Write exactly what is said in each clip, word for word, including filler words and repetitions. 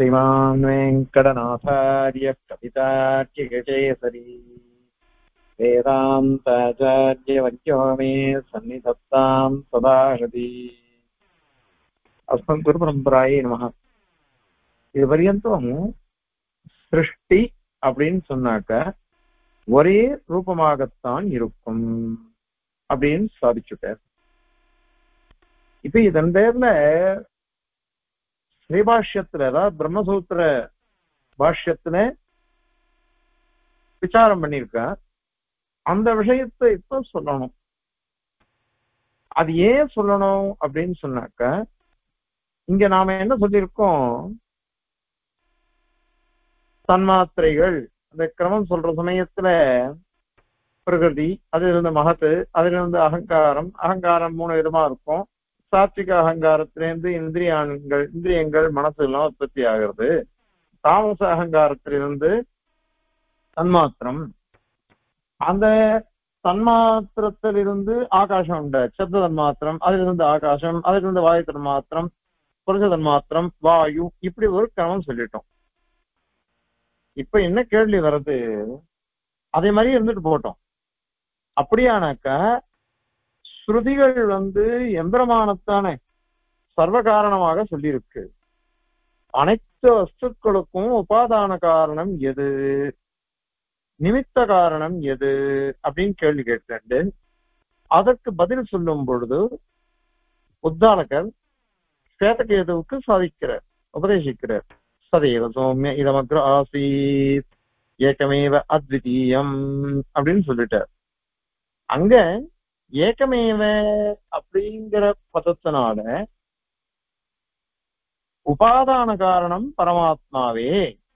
श्रीमान् वेङ्कटनाथार्यः कवितार्किकेसरी वेदान्ताचार्यवर्यो मे सन्निधत्तां सदा हृदि अस्मत् गुरुपरम्परायै नमः. இது பர்யந்தம் சிருஷ்டி அப்படின்னு சொன்னாக்க ஒரே ரூபமாகத்தான் இருக்கும் அப்படின்னு சாதிச்சுட்டார். இப்ப இதன் பேர்ல ஸ்ரீபாஷ்யத்துல அதாவது பிரம்மசூத்திர பாஷ்யத்துல விசாரம் பண்ணிருக்க அந்த விஷயத்தை இப்ப சொல்லணும். அது ஏன் சொல்லணும் அப்படின்னு சொன்னாக்க இங்க நாம என்ன சொல்லியிருக்கோம், தன்மாத்திரைகள் அந்த கிரமம் சொல்ற சமயத்துல பிரகிருதி, அதுல இருந்து மகத்து, அதுல இருந்து அகங்காரம், அகங்காரம் மூணு விதமா இருக்கும். சாத்விக அகங்காரத்திலிருந்து இந்திரியான்கள் இந்திரியங்கள் மனசு எல்லாம் உற்பத்தி ஆகிறது. தாமச அகங்காரத்திலிருந்து தன்மாத்திரம், அந்த தன்மாத்திரத்திலிருந்து ஆகாசம் உண்டு, சப்த தன்மாத்திரம், அதுல இருந்து ஆகாசம், அதுல இருந்து வாயு தன்மாத்திரம், புருஷ தன்மாத்திரம், வாயு, இப்படி ஒரு கிரமம் சொல்லிட்டோம். இப்ப என்ன கேள்வி வருது, அதே மாதிரி இருந்துட்டு போட்டோம். அப்படியானாக்கா ஸ்ருதிகள் வந்து எம்பிரமானத்தானே சர்வ காரணமாக சொல்லியிருக்கு. அனைத்து வஸ்துக்களுக்கும் உபாதான காரணம் எது, நிமித்த காரணம் எது அப்படின்னு கேள்வி கேட்டு அதற்கு பதில் சொல்லும் பொழுது உத்தாலகர் சேதகேதுவுக்கு சாதிக்கிறார், உபதேசிக்கிறார். சதேவ சௌமிய இதமக்ர ஆசீத் ஏகமேவ அத்விதீயம் அப்படின்னு சொல்லிட்டார். அங்க ஏகமேவ அப்படிங்கிற பதத்தினால உபாதான காரணம் பரமாத்மாவே,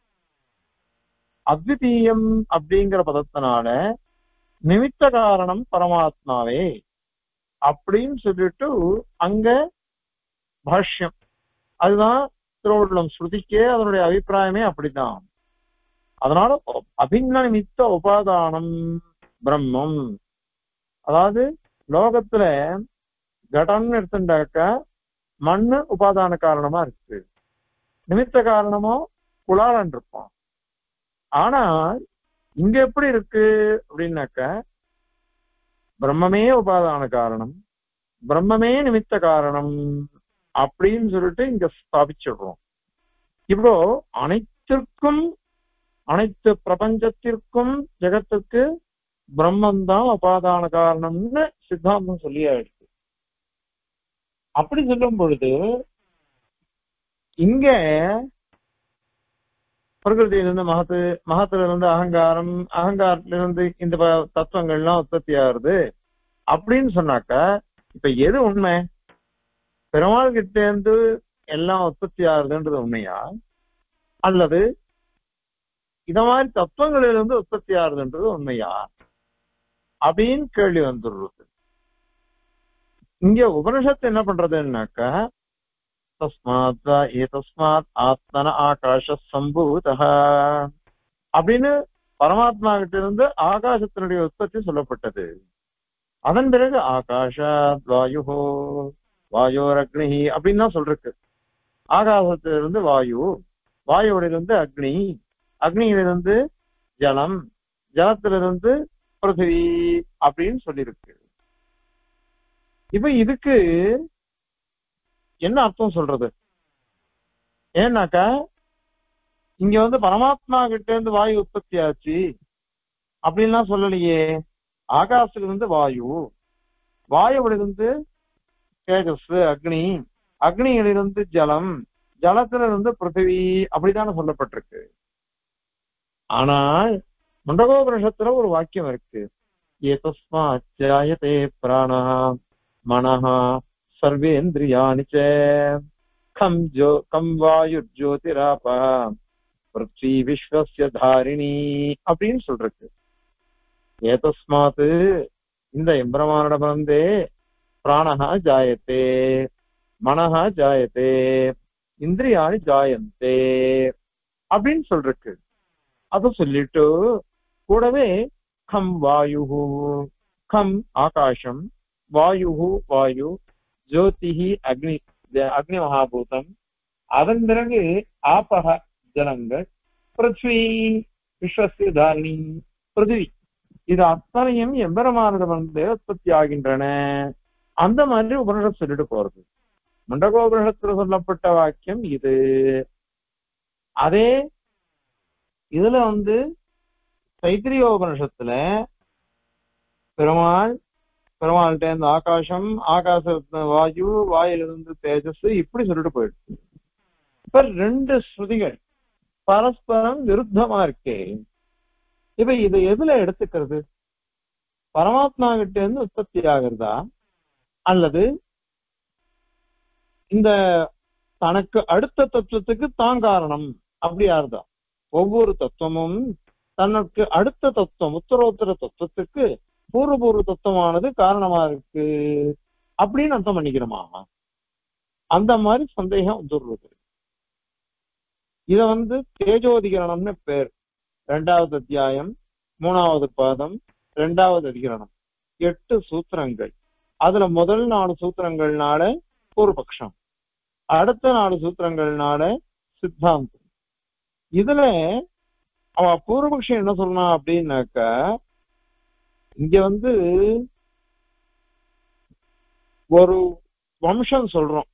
அத்விதீயம் அப்படிங்கிற பதத்தினால நிமித்த காரணம் பரமாத்மாவே அப்படின்னு சொல்லிட்டு அங்க பாஷ்யம். அதுதான் திருவள்ளுவம், ஸ்ருதிக்கே அதனுடைய அபிப்பிராயமே அப்படித்தான். அதனால அபின்ன நிமித்த உபாதானம் பிரம்மம். அதாவது லோகத்துல கடம்னு எடுத்துட்டாக்க மண்ணு உபாதான காரணமா இருக்கு, நிமித்த காரணமோ குளாலன் இருப்போம். ஆனா இங்க எப்படி இருக்கு அப்படின்னாக்க பிரம்மமே உபாதான காரணம், பிரம்மமே நிமித்த காரணம் அப்படின்னு சொல்லிட்டு இங்க ஸ்தாபிச்சிடுறோம். இப்போ அனைத்திற்கும் அனைத்து பிரபஞ்சத்திற்கும் ஜெகத்துக்கு பிரம்மந்தான் உபாதான காரணம்னு சித்தாந்தம் சொல்லியாயிடுச்சு. அப்படி சொல்லும் பொழுது இங்க பிரகிருதியிலிருந்து மகத்து, மகத்துல இருந்து அகங்காரம், அகங்காரத்திலிருந்து இந்த தத்துவங்கள்லாம் உற்பத்தி ஆகுது அப்படின்னு சொன்னாக்க இப்ப எது உண்மை, பெருமாள் கிட்ட இருந்து எல்லாம் உற்பத்தி ஆகுதுன்றது உண்மையா, அல்லது இத மாதிரி தத்துவங்களிலிருந்து உற்பத்தி ஆகுதுன்றது உண்மையா அப்படின்னு கேள்வி வந்துடுறது. இங்க உபனிஷத்து என்ன பண்றதுன்னாக்க தஸ்மாத் ஏ தஸ்மாத் ஆத்மன ஆகாஷ சம்பூத அப்படின்னு பரமாத்மா கிட்ட இருந்து ஆகாசத்தினுடைய உற்பத்தி சொல்லப்பட்டது. அதன் பிறகு ஆகாஷாத் வாயு வாயோர் அக்னி அப்படின்னு தான் சொல்றக்கு. ஆகாசத்திலிருந்து வாயு, வாயுவிலிருந்து அக்னி, அக்னியிலிருந்து ஜலம், ஜலத்திலிருந்து பிருத்திவி அப்படின்னு சொல்லியிருக்கு. இப்ப இதுக்கு என்ன அர்த்தம் சொல்றது, ஏன்னாக்கா இங்க வந்து பரமாத்மா கிட்ட இருந்து வாயு உற்பத்தி ஆச்சு அப்படின்லாம் சொல்லலையே. ஆகாசத்திலிருந்து வாயு, வாயுவிலிருந்து தேஜஸ் அக்னி, அக்னியிலிருந்து ஜலம், ஜலத்திலிருந்து பிருத்திவி அப்படித்தானே சொல்லப்பட்டிருக்கு. ஆனால் முண்டகோபனிஷத்துல ஒரு வாக்கியம் இருக்கு, ஏதஸ்மாத் ஜாயதே பிராணஹ மனஹ சர்வேந்திரியாணி ச கம் ஜோ கம் வாயுர் ஜோதிராபா பிருத்வி விஸ்வஸ்ய தாரிணி அப்படின்னு சொல்றது. ஏதஸ்மாத் இந்த எம்பிரமானிடமிருந்தே பிராணஹ ஜாயத்தே மனஹ ஜாயத்தே இந்திரியாணி ஜாயந்தே அப்படின்னு சொல்றக்கு. அத சொல்லிட்டு கூடவே கம் வாயு, கம் ஆகாசம், வாயு வாயு, ஜோதிஹி அக்னி அக்னி மகாபூதம், அதன் பிறகு ஆபக ஜலங்கள், பிருத்வி விஸ்வஸ்ய தாரிணி பிருத்திவி, இது அத்தனையும் எம்பெருமானிடம் வந்து உற்பத்தி ஆகின்றன. அந்த மாதிரி உபனிஷத் சொல்லிட்டு போறது. முண்டகோபனிஷத்துல சொல்லப்பட்ட வாக்கியம் இது. அதே இதுல வந்து தைத்திரிய உபனிஷத்துல பெருமாள், பெருமாள்கிட்ட இருந்து ஆகாசம், ஆகாச வாயு, வாயிலிருந்து தேஜஸ், இப்படி சொல்லிட்டு போயிடுச்சு. இப்ப ரெண்டு ஸ்ருதிகள் பரஸ்பரம் விருத்தமா இருக்கே. இப்ப இதை எதுல எடுத்துக்கிறது? பரமாத்மா கிட்ட இருந்து உற்பத்தி ஆகிறதா, அல்லது இந்த தனக்கு அடுத்த தத்துவத்துக்கு தான் காரணம் அப்படி யாருதா? ஒவ்வொரு தத்துவமும் தனக்கு அடுத்த தத்துவம், உத்தரோத்தர தத்துவத்துக்கு பூர்வபூர்வ தத்துவமானது காரணமா இருக்கு அப்படின்னு அர்த்தம் பண்ணிக்கிறோமா? அந்த மாதிரி சந்தேகம் வந்துடுறது. இத வந்து தேஜோதிகரணம்னு பேர். இரண்டாவது அத்தியாயம், மூணாவது பாதம், இரண்டாவது அதிகரணம், எட்டு சூத்திரங்கள். அதுல முதல் நாலு சூத்திரங்கள்னால பூர்வபக்ஷம், அடுத்த நாலு சூத்திரங்கள்னால சித்தாந்தம். இதுல அவ பூர்வபக்ஷம் என்ன சொல்லலாம் அப்படின்னாக்க, இங்க வந்து ஒரு வம்சம் சொல்றோம்.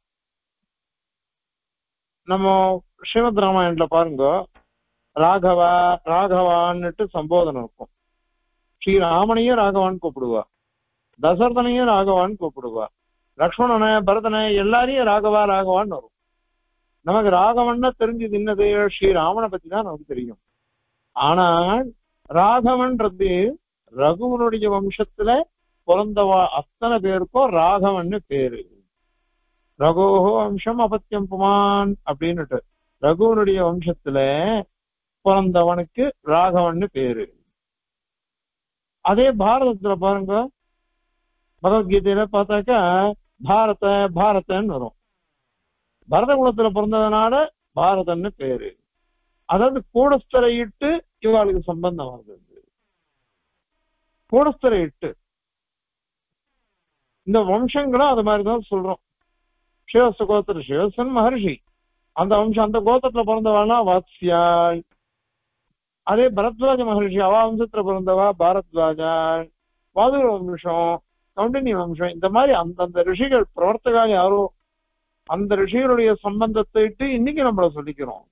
நம்ம ஸ்ரீமத் ராமாயணத்துல பாருங்க, ராகவா ராகவான்னுட்டு சம்போதனம் இருக்கும். ஸ்ரீராமனையும் ராகவான்னு கூப்பிடுவா, தசரதனையும் ராகவான்னு கூப்பிடுவா, லக்ஷ்மணனை, பரதனை எல்லாரையும் ராகவா ராகவான்னு வரும். நமக்கு ராகவன்னா தெரிஞ்சது என்னது? ஸ்ரீராமனை பத்தி தான் நமக்கு தெரியும். ஆனால் ராகவன்றது ரகுவனுடைய வம்சத்துல பிறந்தவா அத்தனை பேருக்கும் ராகவன்னு பேரு. ரகோஹோ வம்சம் அபத்தியம் புமான் அப்படின்னுட்டு ரகுவனுடைய வம்சத்துல பிறந்தவனுக்கு ராகவன்னு பேரு. அதே பாரதத்துல பாருங்க, பகவத்கீதையில பார்த்தாக்கா பாரத பாரதன்னு வரும். பரத குலத்துல பிறந்ததுனால பாரதன்னு பேரு. அதாவது கூடஸ்தரை இட்டு இவாளுக்கு சம்பந்தம் வருது. கூடஸ்தரை இட்டு இந்த வம்சங்களும் அது மாதிரிதான் சொல்றோம். சிவச கோத்திர சிவசன் மகர்ஷி, அந்த வம்சம், அந்த கோத்திரத்துல பிறந்தவாள்னா வாத்ஸ்யாள். அதே பரத்வாஜ மகர்ஷி, அவா வம்சத்துல பிறந்தவா பாரத்வாஜாள். வாதுர வம்சம், கௌண்டினி வம்சம், இந்த மாதிரி அந்தந்த ரிஷிகள் பிரவர்த்தகால் யாரோ அந்த ரிஷிகளுடைய சம்பந்தத்தை இட்டு இன்னைக்கு நம்மள சொல்லிக்கிறோம்.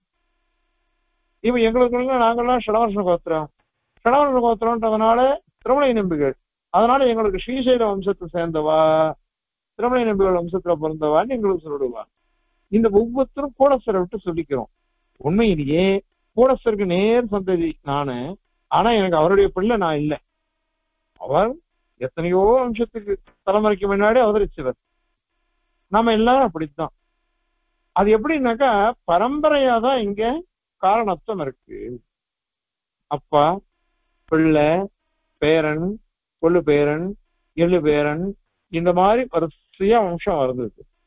இப்ப எங்களுக்கு நாங்கள்லாம் ஷடவர்ஷ கோத்திரம், ஷடவர்ஷ கோத்திரம்ன்றதுனால திருமலை நம்பிகள், அதனால எங்களுக்கு ஸ்ரீசைல வம்சத்தை சேர்ந்தவா, திருமலை நம்பிகள் வம்சத்துல பிறந்தவான்னு எங்களுக்கு சொல்லிடுவா. இந்த ஒவ்வொருத்தரும் கூடஸ்தரை விட்டு சொல்லிக்கிறோம். உண்மையிலேயே கூடஸ்தருக்கு நேர் சந்ததி நானு, ஆனா எனக்கு அவருடைய பிள்ளை நான் இல்லை. அவர் எத்தனையோ வம்சத்துக்கு தலைமுறைக்கு முன்னாடி அவதரிச்சவர். நாம எல்லாரும் அப்படித்தான். அது எப்படின்னாக்கா பரம்பரையாதான் இங்க காரணத்துவம் இருக்கு. அப்பா, பிள்ளை, பேரன், கொள்ளு பேரன், எள்ளு பேரன், இந்த மாதிரி வரிசையா வம்சம் வருது.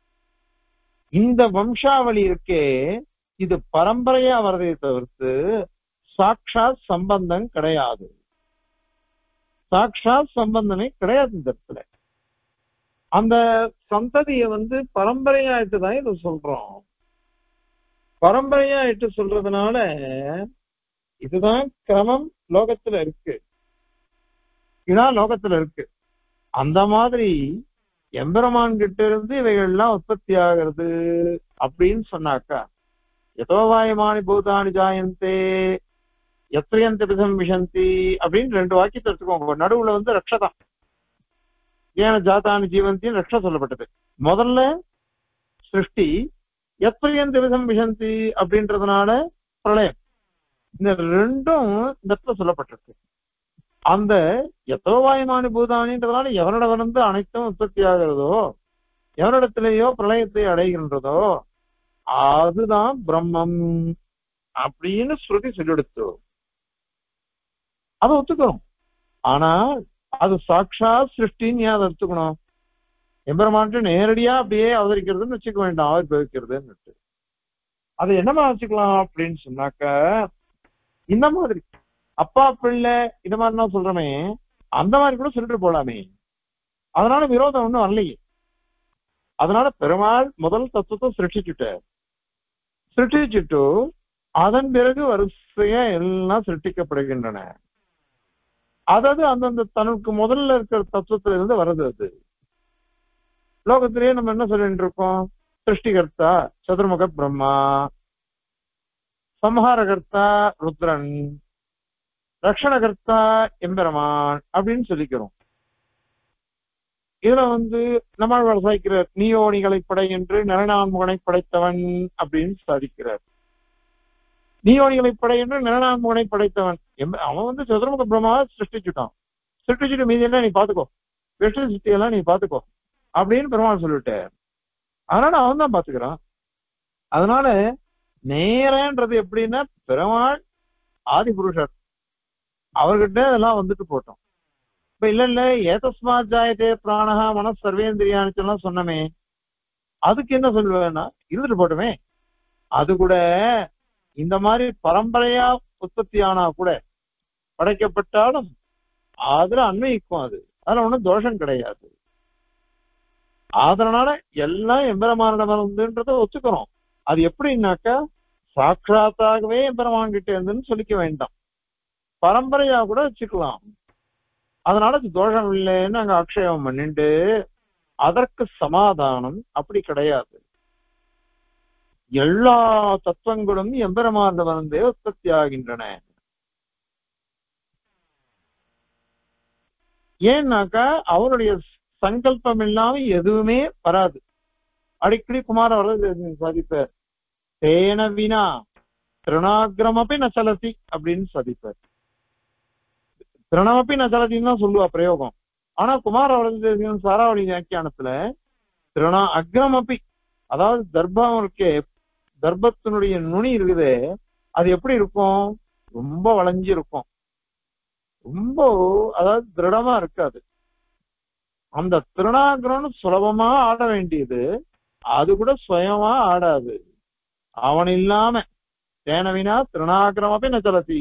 இந்த வம்சாவளி இருக்கே, இது பரம்பரையா வர்றதை தவிர்த்து சாட்சாத் சம்பந்தம் கிடையாது. சாட்சாத் சம்பந்தமே கிடையாது இந்த இடத்துல. அந்த சந்ததியை வந்து பரம்பரையா இட்டுதான் இதை சொல்றோம். பரம்பரையா இட்டு சொல்றதுனால இதுதான் கிரமம் லோகத்துல இருக்கு, இதான் லோகத்துல இருக்கு. அந்த மாதிரி எம்பெருமான் கிட்ட இருந்து இவைகள்லாம் உற்பத்தி ஆகிறது அப்படின்னு சொன்னாக்கா, எதோவாயமானி பூதானி ஜாயந்தே எத்திரியந்த பிதம் விஷந்தி அப்படின்னு ரெண்டு வாக்கியத்தை எடுத்துக்கோங்க. நடுவுல வந்து ரக்ஷதான், ஏன ஜாத்தானி ஜீவந்தின்னு ரக்ஷ சொல்லப்பட்டது. முதல்ல சிருஷ்டி, எத்திரியந்த விதம் விஷந்தி அப்படின்றதுனால பிரளயம். இந்த ரெண்டும் இந்த இடத்துல சொல்லப்பட்டிருக்கு. அந்த எத்தோவாயமானி பூதானின்றதுனால எவனிட வந்து அனைத்தும் உற்பத்தி ஆகிறதோ, எவனிடத்திலேயோ பிரளயத்தை அடைகின்றதோ அதுதான் பிரம்மம் அப்படின்னு ஸ்ருதி சொல்லிடுத்து. அதை ஒத்துக்கிறோம். ஆனா அது சாட்சாத் சிருஷ்டின்னு ஏன் அதை எடுத்துக்கணும்? எம்பெருமான்ட்டு நேரடியா அப்படியே அவதரிக்கிறதுன்னு வச்சுக்க வேண்டாம், ஆவிர்வவிக்கிறதுன்னு. அதை என்னமா வச்சுக்கலாம் அப்படின்னு சொன்னாக்க, இந்த மாதிரி அப்பா பிள்ளை இந்த மாதிரிலாம் சொல்றமே, அந்த மாதிரி கூட சொல்லிட்டு போலாமே. அதனால விரோதம் ஒண்ணும் வரலையே. அதனால பெருமாள் முதல் தத்துவத்தை சிருஷ்டிச்சுட்டார். சிருஷ்டிச்சுட்டு அதன் பிறகு வரிசையா எல்லாம் சிருஷ்டிக்கப்படுகின்றன. அதாவது அந்தந்த தனக்கு முதல்ல இருக்கிற தத்துவத்துல இருந்து வருது. அது லோகத்திலேயே நம்ம என்ன சொல்லிட்டு இருக்கோம்? சிருஷ்டிகர்த்தா சதுர்முக பிரம்மா, சம்ஹாரகர்த்தா ருத்ரன், ரக்ஷணகர்த்தா எம்பெருமான் அப்படின்னு சொல்லிக்கிறோம். இதுல வந்து நம்மாழ்வார் சாதிக்கிறார், நீயோனிகளை படை என்று நிறநான்முகனை படைத்தவன் அப்படின்னு சாதிக்கிறார். நீயோனிகளை படை என்று நிறநான்முகனை படைத்தவன் அவன் வந்து சதுர்முக பிரம்மாவை சிருஷ்டிச்சுட்டான். சிருஷ்டிச்சுட்டு மீதி எல்லாம் நீ பாத்துக்கோ, வெற்றி சிருஷ்டி எல்லாம் நீ பாத்துக்கோ அப்படின்னு பெருமாள் சொல்லிட்டு அதனால அவன் தான் பாத்துக்கிறான். அதனால நேரன்றது எப்படின்னா பெருமாள் ஆதி புருஷர், அவர்கிட்ட இதெல்லாம் வந்துட்டு போட்டோம். இப்ப இல்ல இல்ல ஏதஸ்மா ஜாயத்தே பிராணஹா மன சர்வேந்திரியான்னு எல்லாம் சொன்னமே, அதுக்கு என்ன சொல்லுவேன்னா இருந்துட்டு போட்டோமே. அது கூட இந்த மாதிரி பரம்பரையா உற்பத்தி ஆனா கூட படைக்கப்பட்டாலும் அதுல அன்வயிக்கும். அது அதுல ஒண்ணும் தோஷம் கிடையாது. அதனால எல்லாம் எம்பெருமானிடம் இருந்துன்றத ஒத்துக்கிறோம். அது எப்படின்னாக்கா சாட்சாத்தாகவே எம்பெருமான் கிட்ட இருந்துன்னு சொல்லிக்க வேண்டாம், பரம்பரையா கூட வச்சுக்கலாம். அதனால தோஷம் இல்லைன்னு அங்க ஆக்ஷேபம் பண்ணிட்டு அதற்கு சமாதானம் அப்படி கிடையாது. எல்லா தத்துவங்களும் எம்பெருமானிடம் இருந்தே உற்பத்தி ஆகின்றன. ஏன்னாக்கா அவருடைய சங்கல்பம் இல்லாம எதுவுமே வராது. அடிக்கடி குமார வர்றது சாதிப்பார், தேன வினா திருணாகிரமப்பி நச்சலத்தி அப்படின்னு சாதிப்பார். திருணமப்பி நச்சலத்தின்னு தான் சொல்லுவா பிரயோகம். ஆனா குமார வர்றது சாராவளி வியாக்கியானத்துல திருணா அக்ரமப்பி, அதாவது தர்பம் இருக்கே, தர்பத்தினுடைய நுனி இருக்குது, அது எப்படி இருக்கும்? ரொம்ப வளைஞ்சு இருக்கும், ரொம்ப அதாவது திருடமா இருக்காது. அந்த திருணாகிரம்னு சுலபமா ஆட வேண்டியது அது கூட சுயமா ஆடாது. அவன் இல்லாம தேனவினா திருணாகிரமப்பி நச்சலத்தி.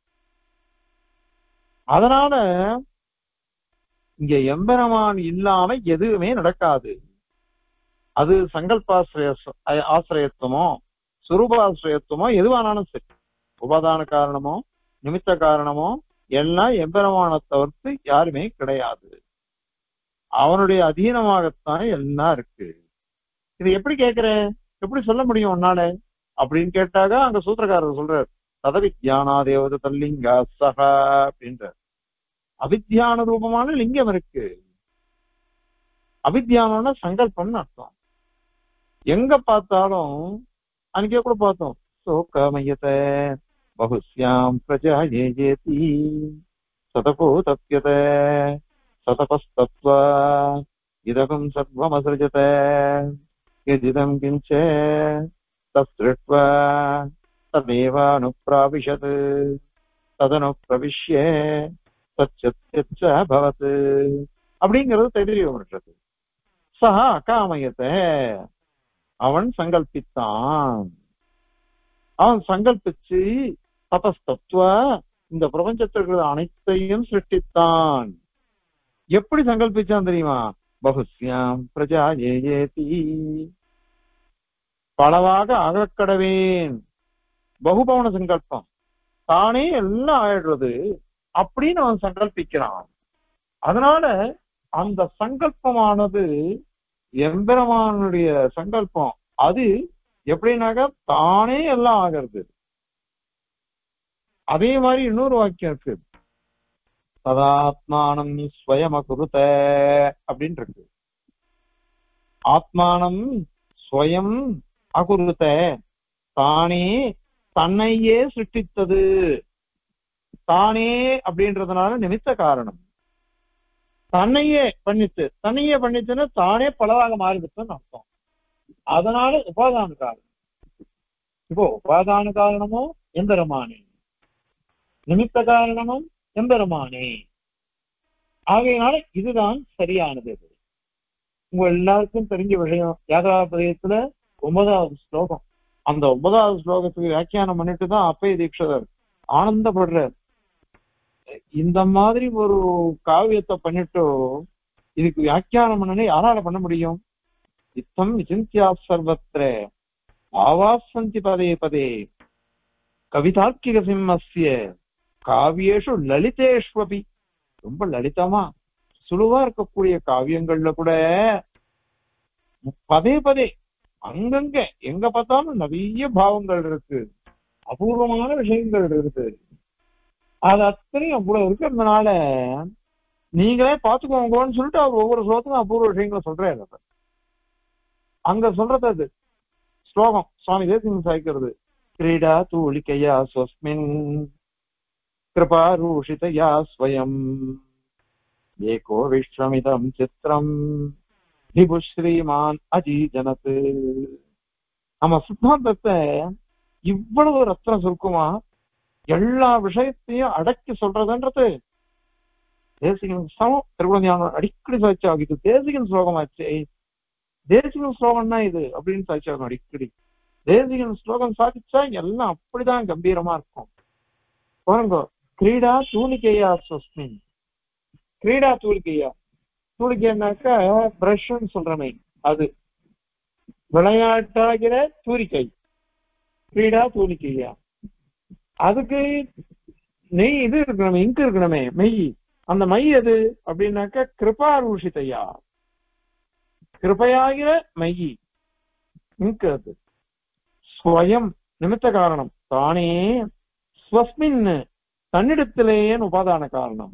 அதனால இங்க எம்பெருமான் இல்லாம எதுவுமே நடக்காது. அது சங்கல்பாசிரிய ஆசிரியத்துவமோ சுரூபாசிரியத்துவமோ எதுவானாலும் சரி, உபாதான காரணமோ நிமித்த காரணமோ எல்லாம் எம்பெருமானை தவிர்த்து யாருமே கிடையாது. அவனுடைய அதீனமாகத்தான் எல்லாம் இருக்கு. இது எப்படி கேட்கிறேன், எப்படி சொல்ல முடியும் உன்னால அப்படின்னு கேட்டாக அங்க சூத்திரக்காரர் சொல்றார், ததவித்யானா தேவத தல்லிங்கா சகா அப்படின்ற அவித்யான ரூபமான லிங்கம் இருக்கு. அவித்யானம்னா சங்கல்பம்னு அர்த்தம். எங்க பார்த்தாலும் அன்னைக்கே கூட பார்த்தோம், சோகமயத்தை பகுஸ்யாம் பிரஜா ஏஜேதி சதபோ தப்யத சதபஸ்தத்வா இதகம் சர்வமசஜத யஜிதம் கிஞ்ச தஸ்ருட்வா ததேவானுப்ராவிஷத் ததனுப்ரவிஷ்ய சத்யத்யச்ச பவத் அப்படிங்கிறது தெரியுது. சஹா அகாமயத்தை அவன் சங்கல்பித்தான். அவன் சங்கல்பிச்சு தபஸ்தத்துவ இந்த பிரபஞ்சத்திற்கு அனைத்தையும் சிருஷ்டித்தான். எப்படி சங்கல்பிச்சான் தெரியுமா? பகுஸ்யாம் பிரஜா ஏயேதி, பலவாக அகக்கடவேன். பகுபவன சங்கல்பம், தானே எல்லாம் ஆயிடுறது அப்படின்னு அவன் சங்கல்பிக்கிறான். அதனால அந்த சங்கல்பமானது எம்பெருமானுடைய சங்கல்பம், அது எப்படின்னாக்க தானே எல்லாம் ஆகிறது. அதே மாதிரி இன்னொரு வாக்கியம் இருக்கு, ததாத்மானம் ஸ்வயமகுருத அப்படின்னு இருக்கு. ஆத்மானம் ஸ்வயம் அகுருத, தானே தன்னையே சிருஷ்டித்தது. தானே அப்படின்றதுனால நிமித்த காரணம், தன்னையே பண்ணிச்சு. தன்னையே பண்ணிச்சுன்னா தானே பலவாக மாறிடுச்சுன்னு அர்த்தம். அதனால உபாதான காரணம். இப்போ உபாதான காரணமோ எம்பெருமானே, நிமித்த காரணமும் எம்பெருமானே. ஆகையினால இதுதான் சரியானது. உங்க எல்லாருக்கும் தெரிஞ்ச விஷயம், யாத்ராபதயத்துல ஒன்பதாவது ஸ்லோகம். அந்த ஒன்பதாவது ஸ்லோகத்துக்கு வியாக்கியானம் பண்ணிட்டு தான் அப்பய தீட்சிதர் ஆனந்தப்படுறார். இந்த மாதிரி ஒரு காவியத்தை பண்ணிட்டு இதுக்கு வியாக்கியானம் பண்ணனே யாரால பண்ண முடியும்? இத்தம் விசிந்தியா சர்வத்திர ஆவாசந்தி பதே பதே கவிதார்க்கிக சிம்மஸ்ய காவியேஷு லலிதேஷ்வபி. ரொம்ப லலிதமா சுழுவா இருக்கக்கூடிய காவியங்கள்ல கூட பதே பதே அங்கங்க எங்க பார்த்தாலும் நிறைய பாவங்கள் இருக்கு, அபூர்வமான விஷயங்கள் இருக்கு. அது அத்தனையும் அவ்வளவு இருக்கிறதுனால நீங்களே பார்த்துக்கோங்கன்னு சொல்லிட்டு அவர் ஒவ்வொரு ஸ்லோகத்துக்கும் அபூர்வ விஷயங்களை சொல்றாரு. அங்க சொல்றது அது ஸ்லோகம் சுவாமி தேசிகன் சாய்க்கிறது. கிரீடா தூளிக்கையா ஸ்வஸ்மின் கிருபாரூஷிதயா ஸ்வயம் ஏகோ விஸ்வமிதம் சித்திரம் விபு ஸ்ரீமான் அஜீஜனத்து. நம்ம சித்தாந்தத்தை இவ்வளவு ரத்னம் சுருக்குமா எல்லா விஷயத்தையும் அடக்கி சொல்றதுன்றது தேசிகன் சமம். திருக்குழந்தையான அடிக்கடி சாட்சியாகும். இது தேசிகன் ஸ்லோகமாச்சு, தேசிகன் ஸ்லோகம்னா இது அப்படின்னு சாட்சியாகும் அடிக்கடி. தேசிகன் ஸ்லோகம் சாதிச்சா எல்லாம் அப்படிதான் கம்பீரமா இருக்கும். பாருங்க, கிரீடா தூணிக்கையா ஸ்வஸ்மின். கிரீடா தூளிக்கையா, தூளிக்கைன்னாக்கா பிரஷ்ன்னு சொல்றமே அது, விளையாட்டாகிற தூரிக்கை. கிரீடா தூணிக்கையா, அதுக்கு நெய் இது இருக்கணுமே, இங்கு இருக்கணுமே, மெய். அந்த மை எது அப்படின்னாக்கா கிருபாரூஷிதையா, கிருபையாகிற மெய் இங்கு. அது ஸ்வயம் நிமித்த காரணம் தானே, ஸ்வஸ்மின் தன்னிடத்திலேயே உபாதான காரணம்.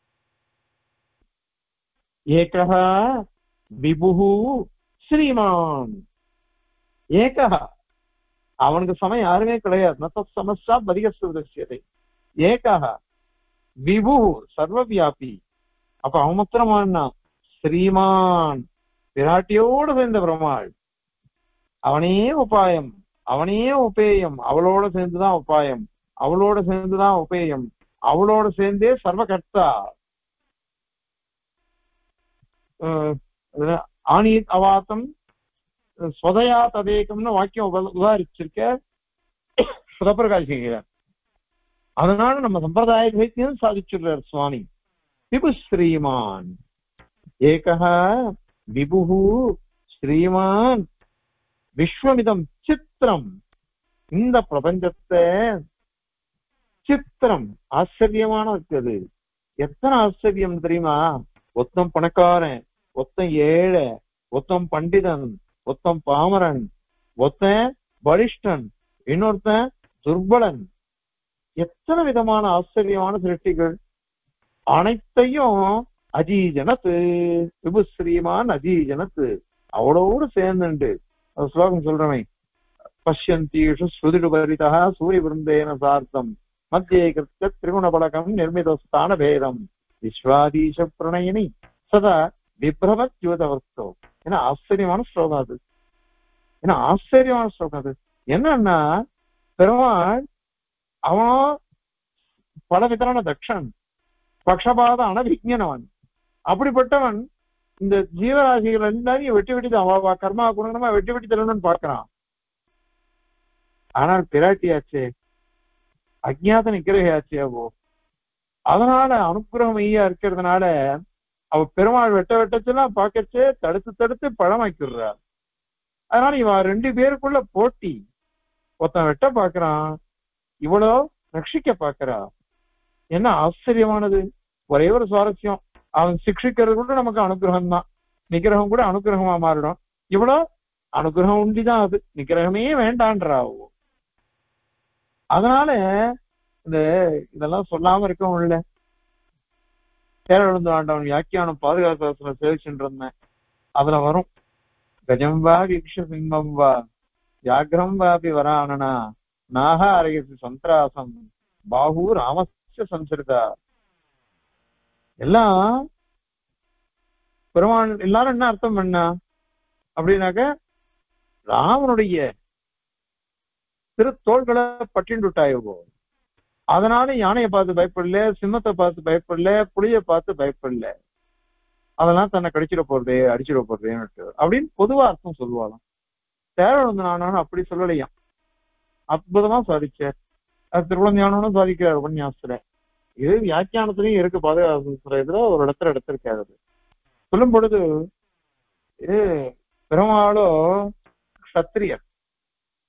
ஏகஹ விபுஹு ஸ்ரீமான். ஏகஹ அவனுக்கு சமயம் யாருமே கிடையாது. நத்த சமஸ்யா பதிகஸ்வதே. ஏகஹ விபு சர்வவியாபி. அப்ப அவன் மாத்திரமானா ஸ்ரீமான் விராட்டியோடு சேர்ந்த பெருமாள். அவனே உபாயம், அவனே உபேயம். அவளோட சேர்ந்துதான் உபாயம், அவளோட சேர்ந்துதான் உபேயம், அவளோட சேர்ந்தே சர்வகர்த்தா. ஆணி அவாத்தம் ஸ்வதயா ததேகம்னு வாக்கியம் உதாரிச்சிருக்க சுதப்பிரகாசிக்கிறார். அதனால நம்ம சம்பிரதாய வைத்தியம் சாதிச்சுள்ளார் சுவாமி. விபு ஸ்ரீமான் ஏகஹ விபுஹு ஸ்ரீமான் விஸ்வமிதம் சித்திரம். இந்த பிரபஞ்சத்தை சித்திரம் ஆச்சரியமான இருக்குது. எத்தனை ஆச்சரியம் தெரியுமா? ஒத்தம் பணக்காரன், ஒத்தம் ஏழை, ஒத்தம் பண்டிதன், ஒத்தம் பாமரன், ஒத்தன் பலிஷ்டன், இன்னொருத்தன் துர்பலன். எத்தனை விதமான ஆச்சரியமான சிருஷ்டிகள். அனைத்தையும் அஜீஜனத்து விபுஸ்ரீமான் அஜீஜனத்து அவளோடு சேர்ந்துண்டு ஸ்லோகம் சொல்றவன். பஷ்யந்தீஷு ஸ்ருதிடுபரிதா சூரிய விருந்தேன சார்த்தம் மத்தியே கிருத்த திரிகுண பலகம் நிர்மிதஸ்தான பேதம் விஸ்வாதீஷ பிரணயினி சதா விப்ரமத் யுவதவஸ்தோ. ஏன்னா ஆச்சரியமான ஸ்லோகம் அது. ஏன்னா ஆச்சரியமான ஸ்லோகம் அது. என்னன்னா பெருமாள் அவன் பல விதமான தக்ஷன், பக்ஷபாத அனவிஜனவன். அப்படிப்பட்டவன் இந்த ஜீவராசிகள் எல்லாரையும் வெட்டி வெட்டி அவ கர்மா குணமா வெட்டி வெட்டி தரணும்னு பார்க்கிறான். ஆனால் பிராட்டியாச்சே, அஜ்ஞாத நிக்கிரகையாச்சே அவோ. அதனால அனுகிரகம் ஐயா இருக்கிறதுனால அவ பெருமாள் வெட்ட வெட்டச்செல்லாம் பார்க்கச்சே தடுத்து தடுத்து பழமாக்கிடுறார். அதனால இவன் ரெண்டு பேருக்குள்ள போட்டி. ஒருத்தன் வெட்ட பாக்குறான், இவ்வளோ ரட்சிக்க பாக்குறா. என்ன ஆச்சரியமானது. ஒரே ஒரு சுவாரஸ்யம், அவன் சிக்ஷிக்கிறது கூட நமக்கு அனுகிரகம் தான். நிகிரகம் கூட அனுகிரகமா மாறிடும். இவ்வளோ அனுகிரகம் உண்டிதான் அது, நிகிரகமே வேண்டான்றாவோ. அதனால இந்த இதெல்லாம் சொல்லாம இருக்கவும் இல்லை. கேரளந்து ஆண்டவன் வியாக்கியானம் பாதுகாப்பு சேவிச்சுட்டு இருந்தேன். அதுல வரும் கஜம் வா வீக்ஷ சிம்மம் வா வியாகிரம் வாபி வரானனா நாக அரகசி சந்திராசம் பாஹு ராமஸ்ய சம்சரிதா. எல்லாம் பெருமான் எல்லாரும் என்ன அர்த்தம் பண்ணா அப்படின்னாக்க ராமனுடைய திரு தோள்களை பட்டின்னு விட்டாயோ. அதனால யானையை பார்த்து பயப்படல, சிம்மத்தை பார்த்து பயப்படல, புளிய பார்த்து பயப்படல. அதெல்லாம் தன்னை கடிச்சிட போறதே அடிச்சிட போறதேன்னு அப்படின்னு பொதுவா அர்த்தம் சொல்லுவாளாம். தேவன் நானும் அப்படி சொல்லலையாம். அற்புதமா சாதிச்சார். அது திருக்குழந்தையானும் சாதிக்கிறார் உபன்யாசத்துல. இது வியாக்கியானத்திலையும் இருக்கு. பாதுகாப்புல ஒரு இடத்துல எடுத்திருக்காரு. சொல்லும் பொழுது இது பெருமாளோ கத்திரியர்,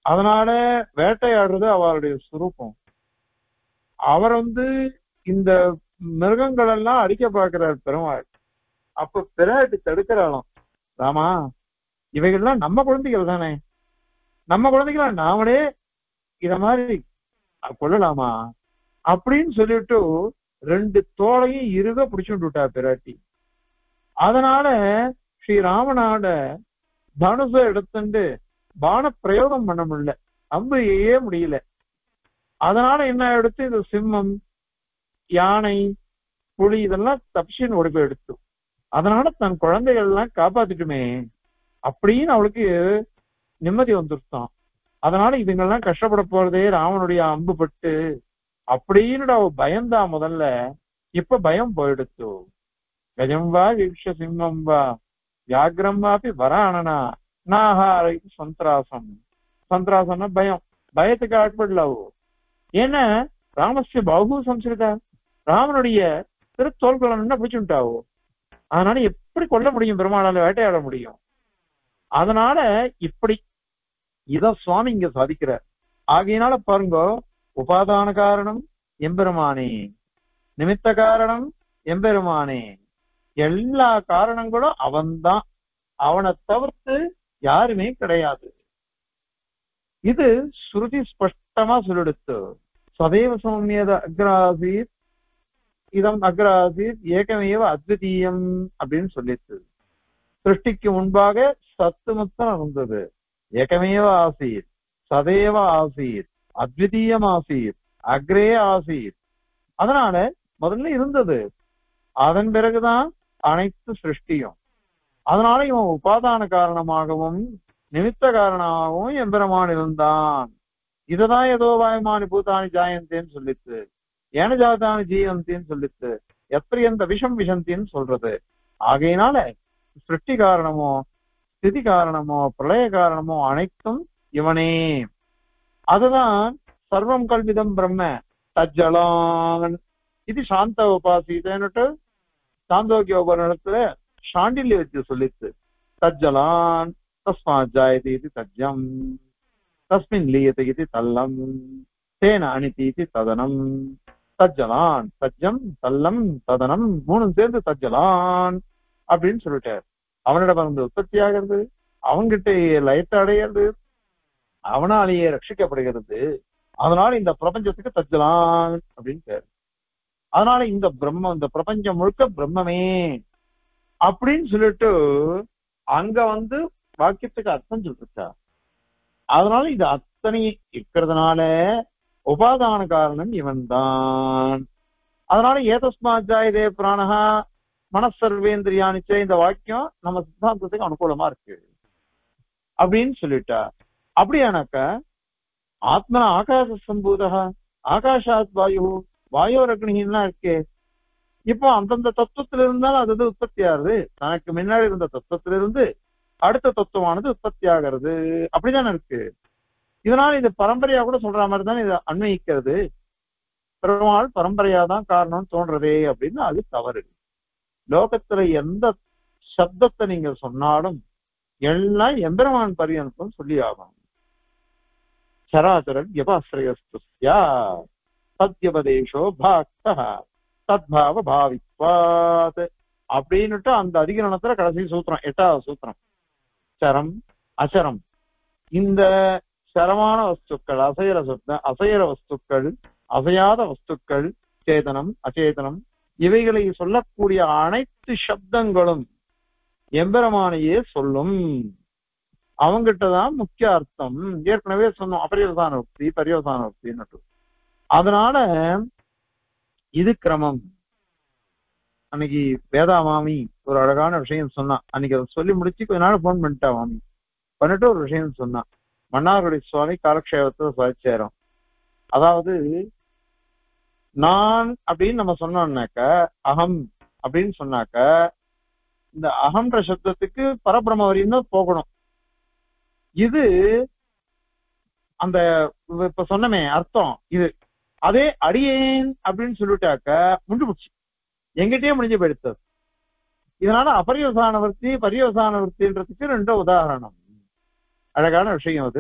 அதனால வேட்டையாடுறது அவருடைய சுரூபம். அவர் வந்து இந்த மிருகங்கள் எல்லாம் அடிக்க பார்க்கிறார் பெருமாள். அப்ப பிராட்டி தடுக்கிறாளாம், ராமா இவைகள்லாம் நம்ம குழந்தைகள் தானே, நம்ம குழந்தைகளா நாமளே இத மாதிரி கொள்ளலாமா அப்படின்னு சொல்லிட்டு ரெண்டு தோளையும் இருக பிடிச்சுட்டு விட்டா பிராட்டி. அதனால ஸ்ரீராமனால தனுச எடுத்துட்டு பான பிரயோகம் பண்ண முடியல, அம்பு ஏ முடியல. அதனால என்ன எடுத்து இது சிம்மம், யானை, புலி இதெல்லாம் தப்பிச்சுன்னு ஓடி போய் எடுத்து, அதனால தன் குழந்தைகள் எல்லாம் காப்பாத்திட்டுமே அப்படின்னு அவளுக்கு நிம்மதி வந்துருத்தான். அதனால இதுங்கெல்லாம் கஷ்டப்பட போறதே ராவனுடைய அம்பு பட்டு அப்படின்னு அவ பயந்தா முதல்ல. இப்ப பயம் போயிடுத்து. கஜம் வா வீக்ஷ சிம்மம் வா வியாகிரம் வாப்பி வராணனா நாஹாரை சந்திராசம். சந்திராசம்னா பயம், பயத்துக்கு ஆட்படலாவோ. ஏன்னா ராமஸ்ய பாகு சம்ஸ்கிருதா, ராமனுடைய திருத்தோள்களை என்ன பிடிச்சுட்டாவோ. அதனால எப்படி கொல்ல முடியும், பெருமாளால வேட்டையாட முடியும். அதனால இப்படி இத சுவாமி இங்க சாதிக்கிறார். ஆகையினால பாருங்க, உபாதான காரணம் எம்பெருமானே, நிமித்த காரணம் எம்பெருமானே, எல்லா காரணங்களும் அவன்தான், அவனை தவிர்த்து யாருமே கிடையாது. இது ஸ்ருதி ஸ்பஷ்டமா சொல்லிடுத்து. சதைவ சௌமியத அக்ராசீத் இதம் அக்ராசீத் ஏகமேவ அத்விதீயம் அப்படின்னு சொல்லிட்டு, சிருஷ்டிக்கு முன்பாக சத்து மொத்தம் இருந்தது, ஏகமேவ ஆசீத், சதேவ ஆசீத், அத்விதீயம் ஆசீத், அக்ரே ஆசீத். அதனால முதல்ல இருந்தது, அதன் பிறகுதான் அனைத்து சிருஷ்டியும். அதனால இவன் உபாதான காரணமாகவும் நிமித்த காரணமாகவும் எம்பெருமான் இருந்தான். இததான் ஏதோ வாயமானி பூதானி ஜாயந்தேன்னு சொல்லித்து, ஏன ஜாதானி ஜீவந்தின்னு சொல்லித்து, எப்படி எந்த விஷம் விஷந்தின்னு சொல்றது. ஆகையினால சிருஷ்டி காரணமோ ஸ்திதி காரணமோ பிரளய காரணமோ அனைத்தும் இவனே. அதுதான் சர்வம் கல்விதம் பிரம்ம தஜ்ஜலான் இது சாந்த உபாசிதன்னுட்டு சாந்தோக்கிய உபநிடத்துல சாண்டில்ய வச்சு சொல்லித்து. தஜ்ஜலான் தஸ்மாத் ஜாயதி இது தஜ்ஜம், தஸ்மின் லீயத்தை இது தல்லம், தேன அனிதி இது ததனம். தஜ்ஜலான், தஜ்ஜம், தல்லம், ததனம் மூணும் சேர்ந்து தஜ்ஜலான் அப்படின்னு சொல்லிட்டார். அவனிடம் வந்து உற்பத்தி ஆகிறது, அவன்கிட்ட லயத்தை அடையிறது, அவனாலேயே ரட்சிக்கப்படுகிறது. அதனால இந்த பிரபஞ்சத்துக்கு தஜ்ஜலான் அப்படின்னு பேர். அதனால இந்த பிரம்ம இந்த பிரபஞ்சம் முழுக்க பிரம்மமே அப்படின்னு சொல்லிட்டு அங்க வந்து வாக்கியத்துக்கு அர்த்தம் சொல்லிருக்கா. அதனால இது அத்தனை இருக்கிறதுனால உபாதான காரணம் இவன் தான். அதனால ஏதஸ்மாஜாயதே பிராணஹா மனசர்வேந்திரியானிச்சே இந்த வாக்கியம் நம்ம சித்தாந்தத்துக்கு அனுகூலமா இருக்கு அப்படின்னு சொல்லிட்டா. அப்படியானாக்க ஆத்மன ஆகாச சம்பூதா ஆகாஷாத் வாயு வாயு அக்னின்னா இருக்கே, இப்போ அந்தந்த தத்துவத்துல இருந்தாலும் அது உற்பத்தி ஆகுது. தனக்கு முன்னாடி இருந்த தத்துவத்திலிருந்து அடுத்த தத்துவமானது உற்பத்தி ஆகிறது. அப்படிதானே இருக்கு. இதனால இது பரம்பரையா கூட சொல்ற மாதிரி தானே இதை அன்வயிக்கிறது. பெருமாள் பரம்பரையா தான் காரணம் தோன்றதே அப்படின்னு அது தவறு. லோகத்துல எந்த சப்தத்தை நீங்க சொன்னாலும் எல்லாம் எம்பெருமான் பரியந்தம் சொல்லி ஆகும். சராச்சரன் எபாஸ்ரயஸ்துஸ்யா சத்யபதேஷோ பாக்தா தத்பாவ பாவித்வாத் அப்படின்னுட்டு அந்த அதிகரணத்துல கடைசி சூத்திரம், எட்டாவது சூத்திரம். சரம் அசரம், இந்த சரமான வஸ்துக்கள், அசையற சப்த அசையற வஸ்துக்கள், அசையாத வஸ்துக்கள், சேதனம் அச்சேதனம், இவைகளை சொல்லக்கூடிய அனைத்து சப்தங்களும் எம்பெருமானையே சொல்லும். அவங்கிட்டதான் முக்கிய அர்த்தம். ஏற்கனவே சொன்னோம் அபரியோசான உக்தி பரியோசான உக்தின்னு. அதனால இது கிரமம். அன்னைக்கு வேதா மாமி ஒரு அழகான விஷயம் சொன்னா, அன்னைக்கு அதை சொல்லி முடிச்சு கொஞ்ச நாள் போன் பண்ணிட்டா மாமி. பண்ணிட்டு ஒரு விஷயம் சொன்னா, மன்னார்குடி சுவாமி காலக்ஷேபத்தை சுவாச்சேரம். அதாவது நான் அப்படின்னு நம்ம சொன்னோம்னாக்க, அகம் அப்படின்னு சொன்னாக்க, இந்த அகம்ன்ற சப்தத்துக்கு பரபிரம வரையும் தான் போகணும். இது அந்த இப்ப சொன்னமே அர்த்தம் இது. அதே அடியேன் அப்படின்னு சொல்லிட்டாக்க முடிஞ்சு போச்சு, எங்கிட்டயே முடிஞ்சு போயிடுத்து. இதனால அபரியோசான விருத்தி பரியோசான விருத்தின்றதுக்கு ரெண்டு உதாரணம். அழகான விஷயம் அது.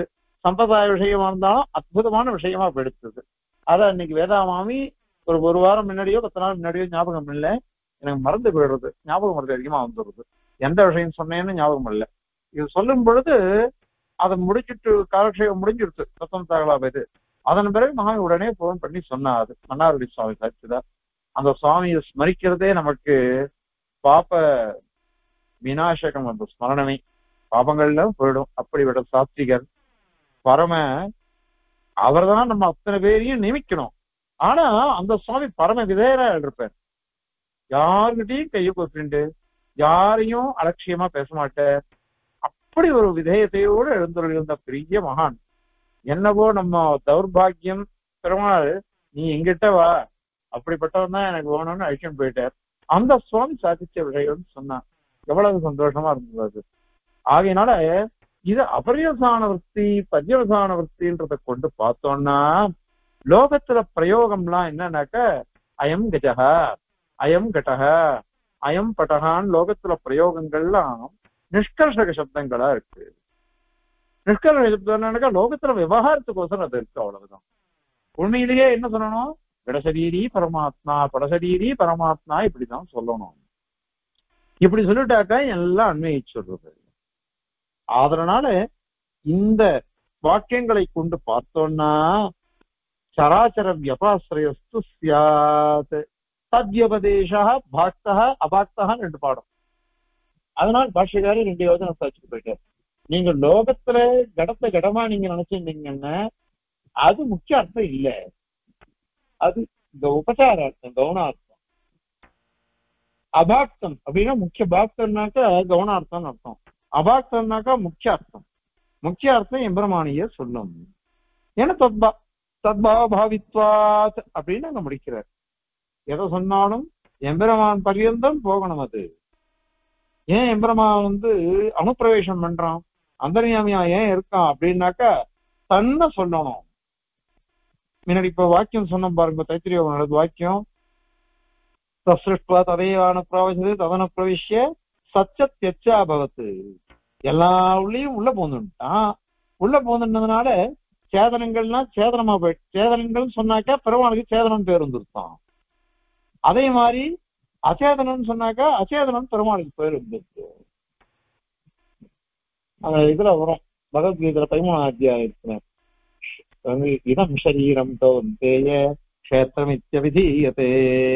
சம்பிரதாய விஷயமா இருந்தாலும் அற்புதமான விஷயமா எடுத்தது. அதை அன்னைக்கு வேதாமாமி ஒரு ஒரு வாரம் முன்னாடியோ பத்து நாள் முன்னாடியோ ஞாபகம் இல்லை, எனக்கு மறந்து போயிடுறது, ஞாபகம் மறந்து அதிகமா வந்துடுறது, எந்த விஷயம் சொன்னேன்னு ஞாபகம் இல்லை. இது சொல்லும் பொழுது அதை முடிச்சுட்டு காலக்ஷேபம் முடிஞ்சிடுச்சு தத்துவம் தகவலா போயிது. அதன் பிறகு மகான் உடனே போன் பண்ணி சொன்னாரு மன்னாருடைய சுவாமி சாட்சிதான். அந்த சுவாமியை ஸ்மரிக்கிறதே நமக்கு பாப்ப விநாசகம், அந்த ஸ்மரணமே பாபங்கள்ல போயிடும். அப்படிப்பட்ட சாத்விகர் பரம, அவர் தான் நம்ம அத்தனை பேரையும் நியமிக்கணும். ஆனா அந்த சுவாமி பரம விதேயரா இருப்பார், யாருக்கிட்டையும் கையை கொப்பிண்டு யாரையும் அலட்சியமா பேச மாட்டார். அப்படி ஒரு விதேயத்தையோடு எழுந்துள்ள பெரிய மகான். என்னவோ நம்ம தௌர்பாகியம், பெருமாள் நீ எங்கிட்ட வா, அப்படிப்பட்டவன் தான் எனக்கு வேணும்னு அழிச்சுன்னு போயிட்டார். அந்த சுவாமி சாதிச்ச விஷயம் சொன்னான், எவ்வளவு சந்தோஷமா இருந்தது. ஆகையினால இது அபரியவசான விற்பி பர்யவசான விற்பின்றத கொண்டு பார்த்தோம்னா லோகத்துல பிரயோகம்லாம் என்னன்னாக்க அயம் கஜகா அயம் கடகா அயம் பட்டகான்னு லோகத்துல பிரயோகங்கள்லாம் நிஷ்கர்ஷக சப்தங்களா இருக்கு. நிஷ்கர்ஷக சப்தம் என்னன்னாக்கா லோகத்துல விவகாரத்துக்கோசரம் அது இருக்கு, அவ்வளவுதான். உண்மையிலேயே என்ன சொல்லணும், இடசரீரி பரமாத்மா படசரீரி பரமாத்மா இப்படிதான் சொல்லணும். இப்படி சொல்லிட்டாக்கா எல்லாம் அண்மையை சொல்றது. அதனால இந்த வாக்கியங்களை கொண்டு பார்த்தோம்னா சராச்சர வியபாசிரயஸ்து சியாத் தத்யபதேசா பாக்தா அபாக்தா ரெண்டு பாடம். அதனால் பாஷ்யக்காரி ரெண்டு யோஜனை வச்சுட்டு போயிட்டார். நீங்க லோகத்துல கடத்தை கடமா நீங்க நினைச்சிருந்தீங்கன்னா அது முக்கிய அர்த்தம் இல்லை, அது இந்த உபசார அர்த்தம் கவுனார்த்தம். அபாக்தம் அப்படின்னா முக்கிய பாக்தம்னாக்கா கவுனார்த்தம்னு அர்த்தம், அபாக்தம்னாக்கா முக்கிய அர்த்தம். முக்கிய அர்த்தம் எம்பெருமானிய சொல்லும். ஏன்னா தத்பா தத்பாவ பாவித்வாத் அப்படின்னு அங்க முடிக்கிறார். எதை சொன்னாலும் எம்பெருமான் பரியந்தம் போகணும். அது ஏன் எம்பெருமான் வந்து அனுப்பிரவேசம் பண்றான், அந்தர்யாமியா ஏன் இருக்கான் அப்படின்னாக்கா தன்னை சொல்லணும். முன்னாடி இப்ப வாக்கியம் சொன்னோம் பாருங்க, தைத்திரிய வாக்கியம் தஸ்ருஷ்டுவா ததைவான பிரவசது ததன பிரவிஷ்ய சச்சத்யச்சா பவத்து. எல்லா உள்ளயும் உள்ள போந்துட்டான். உள்ள போந்துட்டதுனால சேதனங்கள்லாம் சேதனமா போயிட்டு, சேதனங்கள் சொன்னாக்கா பெருமானுக்கு சேதனம் பேர் வந்துருத்தான். அதே மாதிரி அச்சேதனம் சொன்னாக்கா அச்சேதனம் பெருமானுக்கு பேர் வந்துருக்கு. அந்த இதுல வரும் பகவத்கீதையில பதிமூணாம் அத்தியாயத்துல இதம் ஷரீரம் கௌந்தேய க்ஷேத்ரமித்ய விதீயதே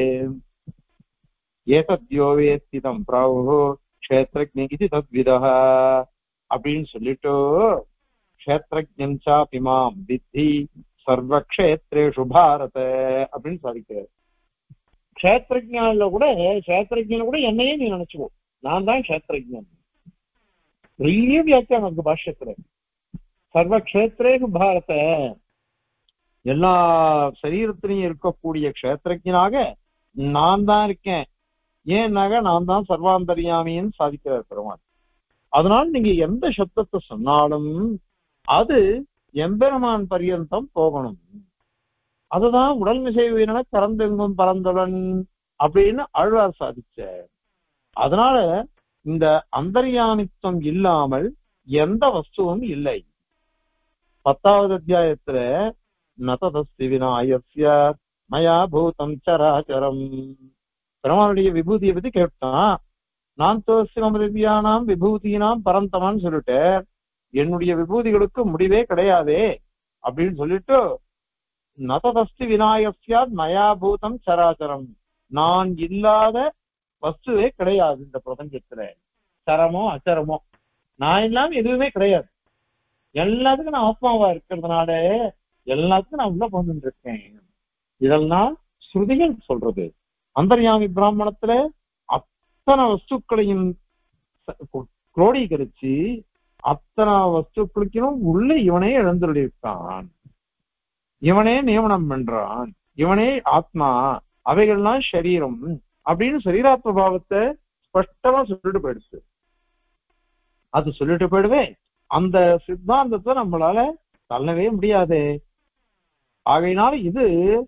ஏதத்யோ வேத்திதம் பிராஹு க்ஷேத்ரஜ்ஞ இது தத்விதஹ அப்படின்னு சொல்லிட்டு க்ஷேத்ரஜ்ஞன் சாபி மாம் வித்தி சர்வக்ஷேத்ரேஷு பாரத அப்படின்னு சாதிக்கிறார். க்ஷேத்ரஜ்ஞான்ல கூட க்ஷேத்ரஜ்ஞன் கூட என்னையே நீ நினைச்சுக்கோ, நான் தான் க்ஷேத்ரஜ்ஞன். பெரிய வியாக்கியானம் இருக்கு பாஷ்யத்துல. சர்வக்ஷேத்ரேஷு பாரத, எல்லா சரீரத்திலையும் இருக்கக்கூடிய க்ஷேத்ரஜனாக நான் தான் இருக்கேன். ஏன்னாக நான் தான் சர்வாந்தரியாமின்னு சாதிக்கிறார் பெருமாள். அதனால நீங்க எந்த சப்தத்தை சொன்னாலும் அது எம்பெருமான் பரியந்தம் போகணும். அதுதான் உடல் மிசைவின கறந்தெங்கும் பரந்துடன் அப்படின்னு ஆழ்வார் சாதிச்ச. அதனால இந்த அந்தர்யாமித்துவம் இல்லாமல் எந்த வஸ்துவும் இல்லை. பத்தாவது அத்தியாயத்துல நததஸ்தி விநாயஸ்ய மயா பூதம் சராச்சரம், பெருமானுடைய விபூதியை பத்தி கேட்டான். நான் தோசிவமதிவியானாம் விபூதினாம் பரந்தமான்னு சொல்லிட்டு என்னுடைய விபூதிகளுக்கு முடிவே கிடையாதே அப்படின்னு சொல்லிட்டு நததஸ்தி விநாயஸ்யா மயா பூதம் சராச்சரம், நான் இல்லாத வஸ்துவே கிடையாது இந்த பிரபஞ்சத்துல. சரமோ அச்சரமோ நான் இல்லாம எதுவுமே கிடையாது. எல்லாத்துக்கும் நான் ஆத்மாவா இருக்கிறதுனால எல்லாத்துக்கும் நான் உள்ள போந்துட்டு இருக்கேன். இதெல்லாம் ஸ்ருதிகள் சொல்றது. அந்தர்யாமி பிராமணத்துல அத்தனை வஸ்துக்களையும் குரோடீகரிச்சு அத்தனை வஸ்துக்களுக்கும் உள்ள இவனே எழுந்துள்ளிருக்கான், இவனே நியமனம் பண்றான், இவனே ஆத்மா, அவைகள்லாம் சரீரம் அப்படின்னு சரீராத்ம பாவத்தை ஸ்பஷ்டமா சொல்லிட்டு போயிடுச்சு. அது சொல்லிட்டு போயிடுவே அந்த சித்தாந்தத்தை நம்மளால தள்ளவே முடியாது. ஆகையினால இது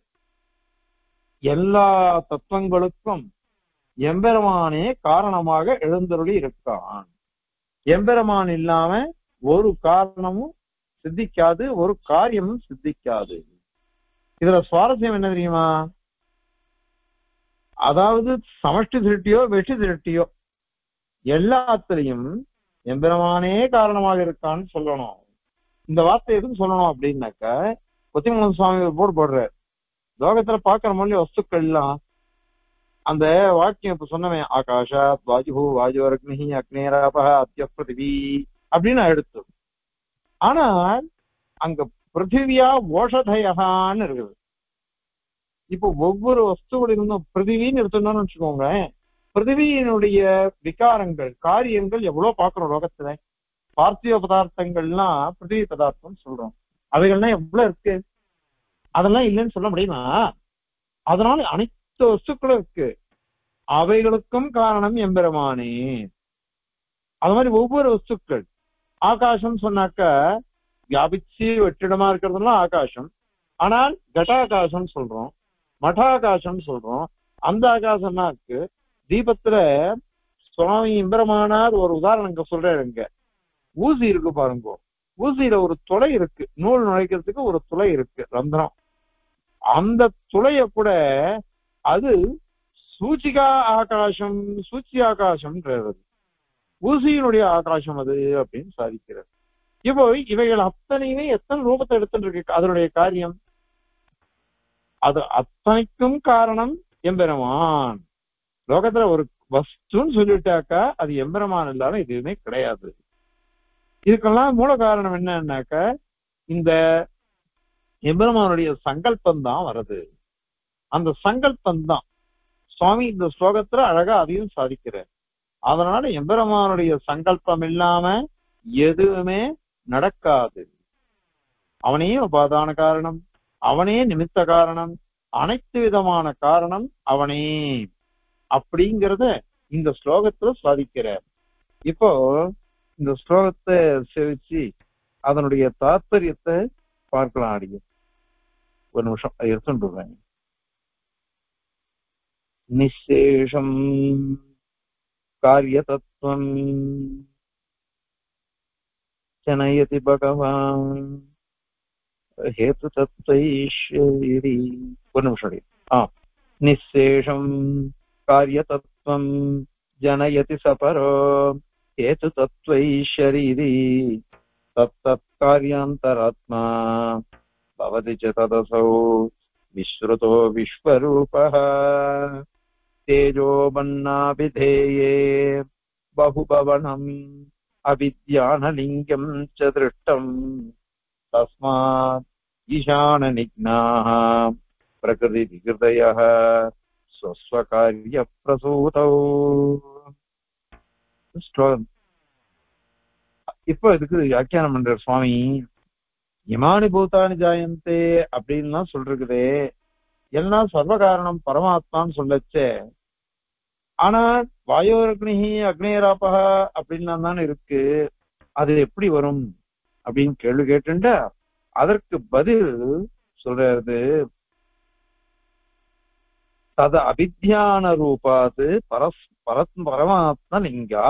எல்லா தத்துவங்களுக்கும் எம்பெருமானே காரணமாக எழுந்தருளி இருக்கான். எம்பெருமான் இல்லாம ஒரு காரணமும் சித்திக்காது, ஒரு காரியமும் சித்திக்காது. இதுல சுவாரஸ்யம் என்ன தெரியுமா? அதாவது சமஷ்டி திருஷ்டியோ வெற்றி திருஷ்டியோ எல்லாத்திலையும் எம்பெருமானே காரணமாக இருக்கான்னு சொல்லணும். இந்த வார்த்தை எதுன்னு சொல்லணும் அப்படின்னாக்க, கொத்திமங்கலம் சுவாமி ஒரு போர்டு போடுறார், லோகத்துல பாக்குற மொழி வஸ்துக்கள் எல்லாம் அந்த வாக்கியம் இப்ப சொன்னவன் ஆகாஷா வாஜு வாஜுவரக்னி அக்னேராப அத்திய பிருத்திவி அப்படின்னு எடுத்து. ஆனால் அங்க பிருத்திவியா ஓஷதயான்னு இருக்குது. இப்போ ஒவ்வொரு வஸ்துகளிலிருந்தும் பிருத்திவின்னு எடுத்தோம்னு வச்சுக்கோங்க, பிருத்திவியினுடைய விகாரங்கள் காரியங்கள் எவ்வளவு பாக்குறோம் லோகத்துல. பார்த்திவ பதார்த்தங்கள்லாம் பிருத்திவி பதார்த்தம் சொல்றோம், அவைகள்லாம் எவ்வளவு இருக்கு, அதெல்லாம் இல்லைன்னு சொல்ல முடியுமா? அதனால அனைத்து வஸ்துக்களும் இருக்கு, அவைகளுக்கும் காரணம் எம்பெருமானே. அது மாதிரி ஒவ்வொரு வஸ்துக்கள், ஆகாசம் சொன்னாக்க வியாபிச்சு வெற்றிடமா இருக்கிறதுலாம் ஆகாசம். ஆனால் கட்டாகாசம் சொல்றோம், மட்டாகாசம் சொல்றோம். அந்த ஆகாசம்னா இருக்கு. தீபத்துல சுவாமி எம்பெருமானார் ஒரு உதாரணம் சொல்றாருங்க. ஊசி இருக்கு பாருங்க, ஊசியில ஒரு துளை இருக்கு, நூல் நுழைக்கிறதுக்கு ஒரு துளை இருக்கு, ரந்திரம். அந்த துளைய கூட அது சூச்சிகா ஆகாசம், சூச்சி ஆகாசம்ன்றது ஊசியினுடைய ஆகாசம் அது அப்படின்னு சாதிக்கிறது. இப்போ இவைகள் அத்தனையுமே எத்தனை ரூபத்தை எடுத்துட்டு இருக்கு, அதனுடைய காரியம் அது அத்தனைக்கும் காரணம் எம்பெருமான். லோகத்துல ஒரு வஸ்துன்னு சொல்லிட்டாக்கா அது எம்பெருமான் இல்லாம எதுவுமே கிடையாது. இதுக்கெல்லாம் மூல காரணம் என்னன்னாக்க இந்த எம்பெருமானுடைய சங்கல்பம் தான் வருது. அந்த சங்கல்பம் தான் சுவாமி இந்த ஸ்லோகத்துல அழகா அதையும் சாதிக்கிறார். அதனால எம்பெருமானுடைய சங்கல்பம் இல்லாம எதுவுமே நடக்காது. அவனே உபாதான காரணம், அவனே நிமித்த காரணம், அனைத்து விதமான காரணம் அவனே அப்படிங்கிறத இந்த ஸ்லோகத்துல சாதிக்கிறார். இப்போ இந்த ஸ்லோகத்தை செவிச்சு அதனுடைய தாத்பரியத்தை பார்க்கலாம். அடிய ஒரு நிமிஷம் எடுத்துட்டு நிசேஷம் காரிய தத்துவம் ஜனயதி பகவான் ஹேது தத்வைஸ்வரி. ஒரு நிமிஷம். ஆ நிசேஷம் காரிய தத்துவம் ஜனயதி சபரோ ஹேது தத்வைஸ்வரி தத்தத் காரியாந்தராத்மா பவதி ச ததசௌ விஸ்ருதோ விஸ்வரூபः தேஜோ பன்னாபிதேயே பகுபவனம் அவித்யானலிங்கம் ச திருஷ்டம் தஸ்மாத் ஈசான நிக்னாः பிரகிருதி விகிருதயः ஸ்வஸ்வகாரிய பிரசூதௌ. இப்போ இதுக்கு வியாக்கியானம் பண்ற சுவாமி, இமானி பூதானி ஜாயந்தே அப்படின்லாம் சொல்றதே எல்லாம் சர்வகாரணம் பரமாத்மான்னு சொல்லச்சே. ஆனா வாயோரக்னி அக்னேராபக அப்படின்லாம் தானே இருக்கு, அது எப்படி வரும் அப்படின்னு கேள்வி கேட்டுண்டா அதற்கு பதில் சொல்றது தத அபித்யான ரூபாது பரஸ் பரத் பரமாத்மா லிங்கா.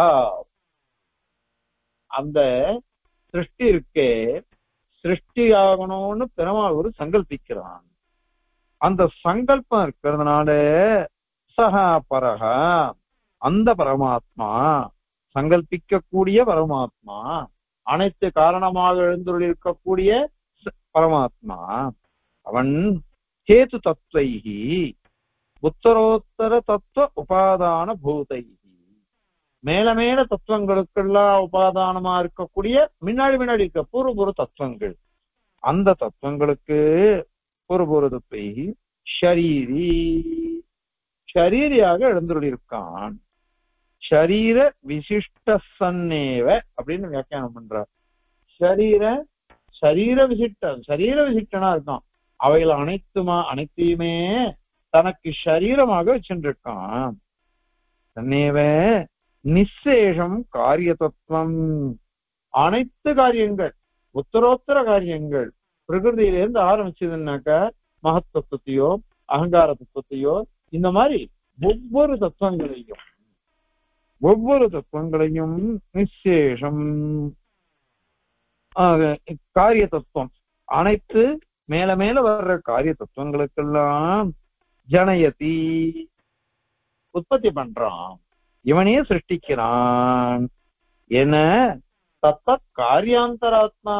அந்த சிருஷ்டி இருக்கே, சிருஷ்டி ஆகணும்னு பெருமாள் ஒரு சங்கல்பிக்கிறான். அந்த சங்கல்பம் இருக்கிறதுனால சகா பரகா, அந்த பரமாத்மா சங்கல்பிக்க கூடிய பரமாத்மா, அனைத்து காரணமாக எழுந்துள்ளிருக்கக்கூடிய பரமாத்மா அவன் கேது தத்துவைகி உத்தரோத்தர தத்துவ உபாதான பூதைகி, மேல மேல தத்துவங்களுக்கெல்லாம் உபாதானமா இருக்கக்கூடிய முன்னாடி முன்னாடி இருக்க பூர்வபூர்வ தத்துவங்கள், அந்த தத்துவங்களுக்கு பூர்வபூர்வ தத்துவைகி ஷரீரி, ஷரீரியாக எழுந்துள்ளிருக்கான். ஷரீர விசிஷ்ட சன்னேவ அப்படின்னு வியாக்கியானம் பண்றார். ஷரீர சரீர விசிஷ்ட சரீர விசிஷ்டனா இருக்கான். அவைகள் அனைத்துமா அனைத்தையுமே தனக்கு ஷரீரமாக வச்சுருக்கான். சன்னேவ நிசேஷம் காரிய தத்துவம், அனைத்து காரியங்கள் உத்தரோத்தர காரியங்கள் பிரகிருதியிலிருந்து ஆரம்பிச்சதுன்னாக்க மகத்தத்துவத்தையோ அகங்கார தத்துவத்தையோ இந்த மாதிரி ஒவ்வொரு தத்துவங்களையும் ஒவ்வொரு தத்துவங்களையும் நிசேஷம் காரிய தத்துவம் அனைத்து மேல மேல வர்ற காரிய தத்துவங்களுக்கெல்லாம் ஜனயதி உற்பத்தி பண்றான், இவனே சிருஷ்டிக்கிறான். என்ன தத்த காரியாந்தராத்மா,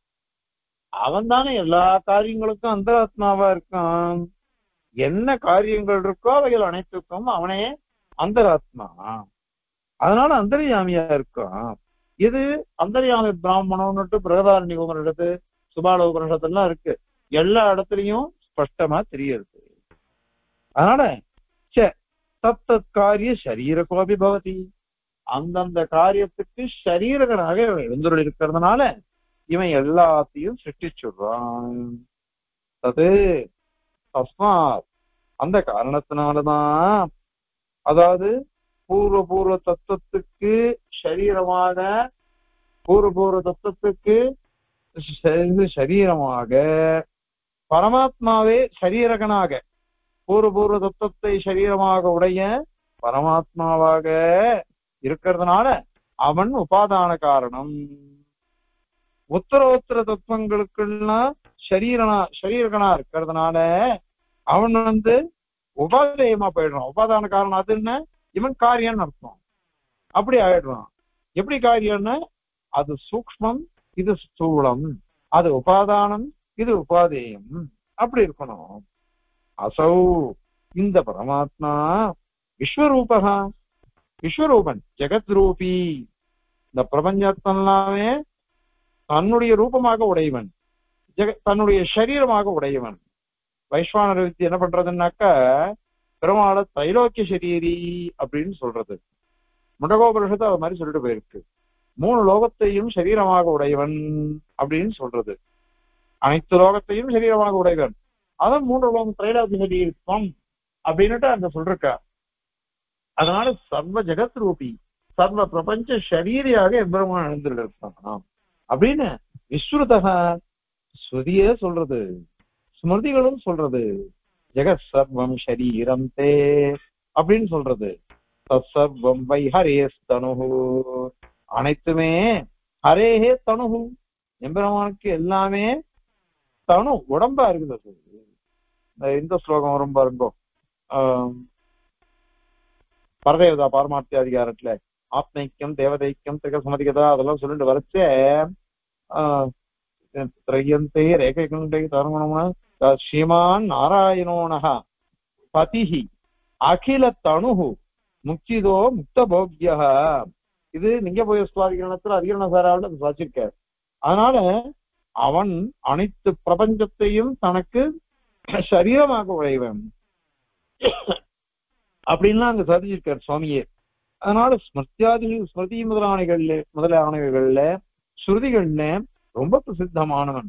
அவன் தானே எல்லா காரியங்களுக்கும் அந்தராத்மாவா இருக்கான். என்ன காரியங்கள் இருக்கோ அவைகள் அனைத்துக்கும் அவனே அந்தராத்மா, அதனால அந்தர்யாமியா இருக்கான். இது அந்தர்யாமி பிராமணம்னுட்டு பிரகதாரண்ய எடுத்து சுபால உபனிஷத்துலாம் இருக்கு, எல்லா இடத்துலயும் ஸ்பஷ்டமா தெரியுது. அதனால தத்தத் காரிய சரீர கோபி பவதி, அந்தந்த காரியத்துக்கு சரீரகனாக எழுந்துள்ள இருக்கிறதுனால இவன் எல்லாத்தையும் சிருஷ்டிச்சுடுறான். அது தஸ்மாத், அந்த காரணத்தினாலதான், அதாவது பூர்வ பூர்வ தத்துவத்துக்கு சரீரமாக, பூர்வ பூர்வ தத்துவத்துக்கு சரீரமாக பரமாத்மாவே சரீரகனாக, பூர்வ பூர்வ தத்துவத்தை சரீரமாக உடைய பரமாத்மாவாக இருக்கிறதுனால அவன் உபாதான காரணம். உத்தரோத்தர தத்துவங்களுக்குலாம் சரீரனா சரீரகனா இருக்கிறதுனால அவன் வந்து உபாதேயமா போயிடுறான். உபாதான காரணம் அது என்ன, இவன் காரியம்னு அர்த்தம். அப்படி ஆயிடுறான். எப்படி காரியம்னா அது சூக்ஷ்மம், இது ஸ்தூலம், அது உபாதானம், இது உபாதேயம், அப்படி இருக்கணும். அசௌ, இந்த பரமாத்மா விஸ்வரூபகா, விஸ்வரூபன் ஜெகத் ரூபி, இந்த பிரபஞ்சத்தெல்லாமே தன்னுடைய ரூபமாக உடையவன், ஜெக தன்னுடைய சரீரமாக உடையவன். வைஸ்வானர வித்தி என்ன பண்றதுன்னாக்கா பெருமாள தைலோக்கிய சரீரி அப்படின்னு சொல்றது. முண்டகோபனிஷத்து அது மாதிரி சொல்லிட்டு போயிருக்கு. மூணு லோகத்தையும் சரீரமாக உடையவன் அப்படின்னு சொல்றது. அனைத்து லோகத்தையும் சரீரமாக உடையவன், அதான் மூன்று லோகம் தைலோக்கிய சரீரம் அப்படின்னுட்டு அந்த சொல்றா. அதனால சர்வ ஜெகத் ரூபி, சர்வ பிரபஞ்ச சரீரியாக எம்பெருமான் எழுந்துள்ள இருக்கான் அப்படின்னு விஸ்ருதக ஸ்ருதியே சொல்றது, ஸ்மிருதிகளும் சொல்றது. ஜெகத் சர்வம் ஷரீரம் தே அப்படின்னு சொல்றது. தத் சர்வம் வை ஹரேஸ் தனுஹு, அனைத்துமே ஹரேஹே தனுஹு, எம்பெருமானுக்கு எல்லாமே தனு உடம்பா இருக்குது. இந்த ஸ்லோகம் ரொம்ப ரொம்ப பரதேவதா பாரமார்த்திய அதிகாரத்துல ஆத்மைக்கியம் தேவதைக்கியம் திரிக சமதிகதா அதெல்லாம் சொல்லிட்டு வரைச்சே ஆஹ் திரையந்தே ரேகை தருணம்னா ஸ்ரீமான் நாராயணோனஹ பதிஹி அகில தனுஹு முக்திதோ முக்த போக்யா. இது நீங்க போய் சுவாதிகரணத்துல அதிகரண சாராவில் அது வாசிருக்காரு. அதனால அவன் அனைத்து பிரபஞ்சத்தையும் தனக்கு சரீரமாக உடையவன் அப்படின்லாம் அங்க சாதிச்சிருக்காரு சுவாமியே. அதனால ஸ்மிருத்தியாதி ஸ்மிருதி முதலானைகள்ல முதலானவைகள்ல ஸ்ருதிகள்ல ரொம்ப பிரசித்தமானவன்.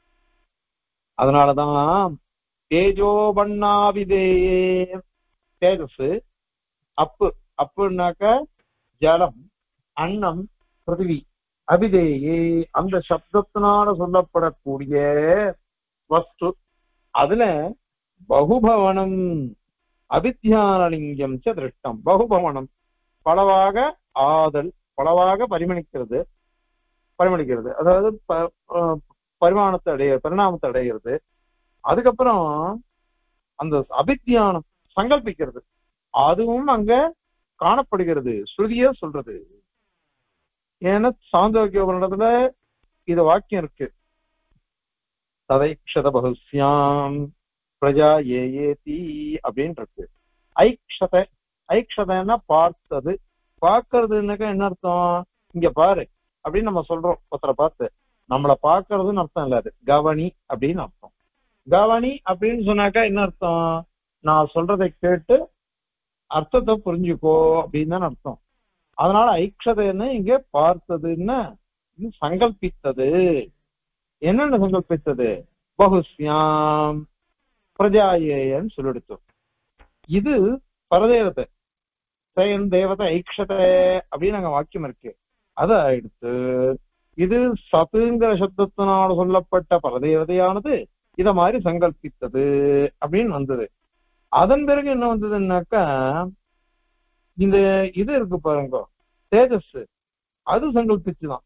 அதனாலதான் தேஜோ பண்ணாவிதே, தேஜஸ் அப்பு, அப்புனாக்க ஜலம், அன்னம், பிருத்திவி, அபிதேயே அந்த சப்தத்தினால சொல்லப்படக்கூடிய வஸ்து. அதுல பகுபவனம் அபித்யானலிங்கம் ச திருஷ்டம். பகுபவனம் பலவாக ஆதல், பலவாக பரிமணிக்கிறது, பரிமணிக்கிறது அதாவது பரிமாணத்தை அடைய பரிணாமத்தை அடைகிறது. அதுக்கப்புறம் அந்த அபித்யானம் சங்கல்பிக்கிறது, அதுவும் அங்க காணப்படுகிறது, ஸ்ருதியே சொல்றது. ஏன்னா சாந்தோக்கியோபனிடத்துல இது வாக்கியம் இருக்கு, ததைக்ஷத பகுஸ்யாம் பிரஜா ஏ ஏதி அப்படின்னு இருக்கு. ஐக்ஷத, ஐக்ஷதன்னா பார்த்தது, பார்க்கறதுன்னாக்கா என்ன அர்த்தம், இங்க பாரு அப்படின்னு நம்ம சொல்றோம் ஒருத்தரை பார்த்து, நம்மளை பார்க்கறதுன்னு அர்த்தம் இல்ல, அது கவனி அப்படின்னு அர்த்தம். கவனி அப்படின்னு சொன்னாக்கா என்ன அர்த்தம், நான் சொல்றதை கேட்டு அர்த்தத்தை புரிஞ்சுக்கோ அப்படின்னு தான் அர்த்தம். அதனால ஐக்ஷதைன்னு இங்க பார்த்ததுன்னா சங்கல்பித்தது. என்னென்ன சங்கல்பித்தது, பகுஸ்யாம் பிரஜாயேன்னு சொல்லிடுத்தோம். இது பரதேவத்தை சேயன் தேவதை ஐக்ஷத அப்படின்னு அங்க வாக்கியம் இருக்கு. அதை எடுத்து இது சத்துங்கிற சப்தத்தினால சொல்லப்பட்ட பரதேவதையானது இத மாதிரி சங்கல்பித்தது அப்படின்னு வந்தது. அதன் பிறகு என்ன வந்ததுன்னாக்கா இந்த இது இருக்கு பாருங்க தேஜஸ், அது சங்கல்பிச்சுதான்.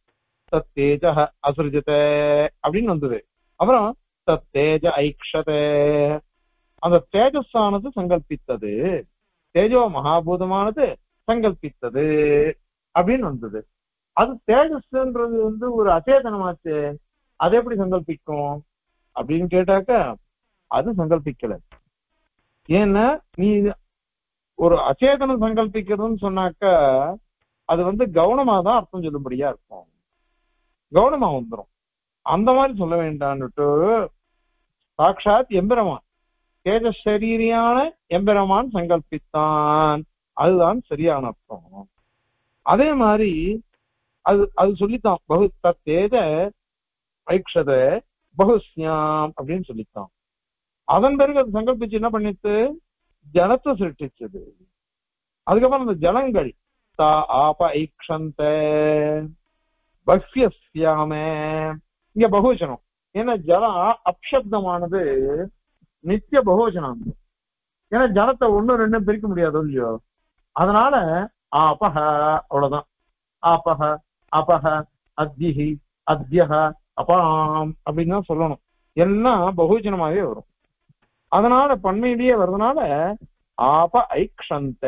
தத் தேஜ அசுருஜத அப்படின்னு வந்தது. அப்புறம் தத் தேஜ ஐக்ஷதே, அந்த தேஜஸானது சங்கல்பித்தது, தேஜோ மகாபூதமானது சங்கல்பித்தது அப்படின்னு வந்தது. அது தேஜஸ்ன்றது வந்து ஒரு அச்சேதனமாச்சு, அது எப்படி சங்கல்பிக்கும் அப்படின்னு கேட்டாக்க அது சங்கல்பிக்கல. ஏன்னா நீ ஒரு அச்சேதனம் சங்கல்பிக்கிறதுன்னு சொன்னாக்க அது வந்து கவனமா தான் அர்த்தம் சொல்லும்படியா இருக்கும், கவனமா வந்துடும். அந்த மாதிரி சொல்ல வேண்டான்னுட்டு சாட்சாத் எம்பெருமான் தேஜசரீரியான எம்பெருமான் சங்கல்பித்தான், அதுதான் சரியான அர்த்தம். அதே மாதிரி அது அது சொல்லித்தான் பகு தேஜ ஐக்ஷத பகுஸ்யாம் அப்படின்னு சொல்லித்தான். அதன் பிறகு அது சங்கல்பிச்சு என்ன பண்ணிட்டு ஜலத்தை சிருஷ்டிச்சது. அதுக்கப்புறம் அந்த ஜலங்கள் தா ஆப ஐக்ஷந்த பக்யஸ்யாமே, இங்க பகுவச்சனம். ஏன்னா ஜலம் அப்சப்தமானது நித்திய பகுவச்சனம். ஏன்னா ஜலத்தை ஒண்ணு ரெண்டும் பிரிக்க முடியாது இல்லையோ, அதனால ஆபஹ அவ்வளவுதான். ஆபஹ அபஹ அத்யஹி அத்யஹ அபாம் அப்படின்னு தான் சொல்லணும். எல்லாம் பகுவச்சனமாவே வரும். அதனால பன்மையிலேயே வர்றதுனால ஆப ஐக்ஷந்த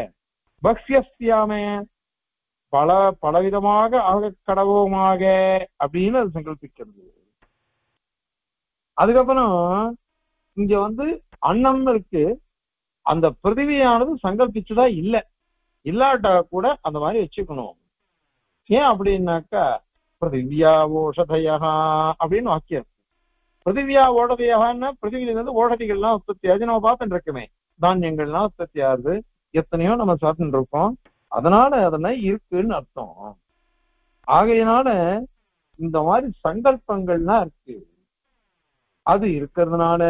பக்யஸ்யாமே, பல பலவிதமாக ஆக கடவுமாக அப்படின்னு அது சங்கல்பிக்கிறது. அதுக்கப்புறம் இங்க வந்து அன்னம் இருக்கு, அந்த பிருத்திவியானது சங்கல்பிச்சுதா இல்ல, இல்லாட்டா கூட அந்த மாதிரி வச்சுக்கணும். ஏன் அப்படின்னாக்கா பிருத்திவியா ஓஷதையா அப்படின்னு வாக்கியம். பிருத்திவியா ஓடதையாகன்னா பிருத்திவிலிருந்து ஓடதிகள்லாம் உற்பத்தி ஆகுது, நம்ம பார்த்துட்டு இருக்கோமே, தானியங்கள்லாம் உற்பத்தி ஆகுது, எத்தனையோ நம்ம சாப்பிட்டு இருக்கோம், அதனால அதெல்லாம் இருக்குன்னு அர்த்தம். ஆகையினால இந்த மாதிரி சங்கல்பங்கள்லாம் இருக்கு. அது இருக்கிறதுனால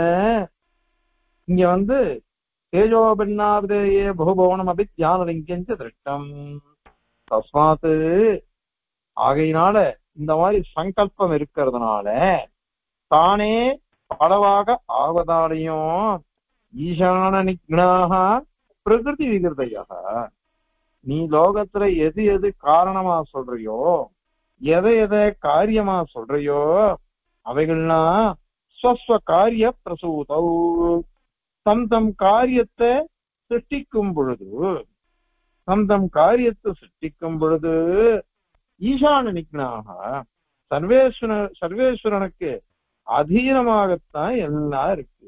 இங்க வந்து தேஜோபின்னாவிதேயே பகுபவனம் அபி தியானலிங்கஞ்ச திருஷ்டம் தஸ்மாத்து. ஆகையினால இந்த மாதிரி சங்கல்பம் இருக்கிறதுனால தானே பலவாக ஆவதாலையும் ஈசான நிக்னாக பிரகிருதி விகிருதையாக, நீ லோகத்துல எது எது காரணமா சொல்றியோ, எதை எதை காரியமா சொல்றியோ, அவைகள்லாம் ஸ்வஸ்வ காரிய பிரசூதௌ, தம் தம் காரியத்தை சிருஷ்டிக்கும் பொழுது, தம் தம் காரியத்தை சிருஷ்டிக்கும் பொழுது ஈசான நிக்னாக சர்வேஸ்வர சர்வேஸ்வரனுக்கு அதீனமாகத்தான் எல்லாம் இருக்கு.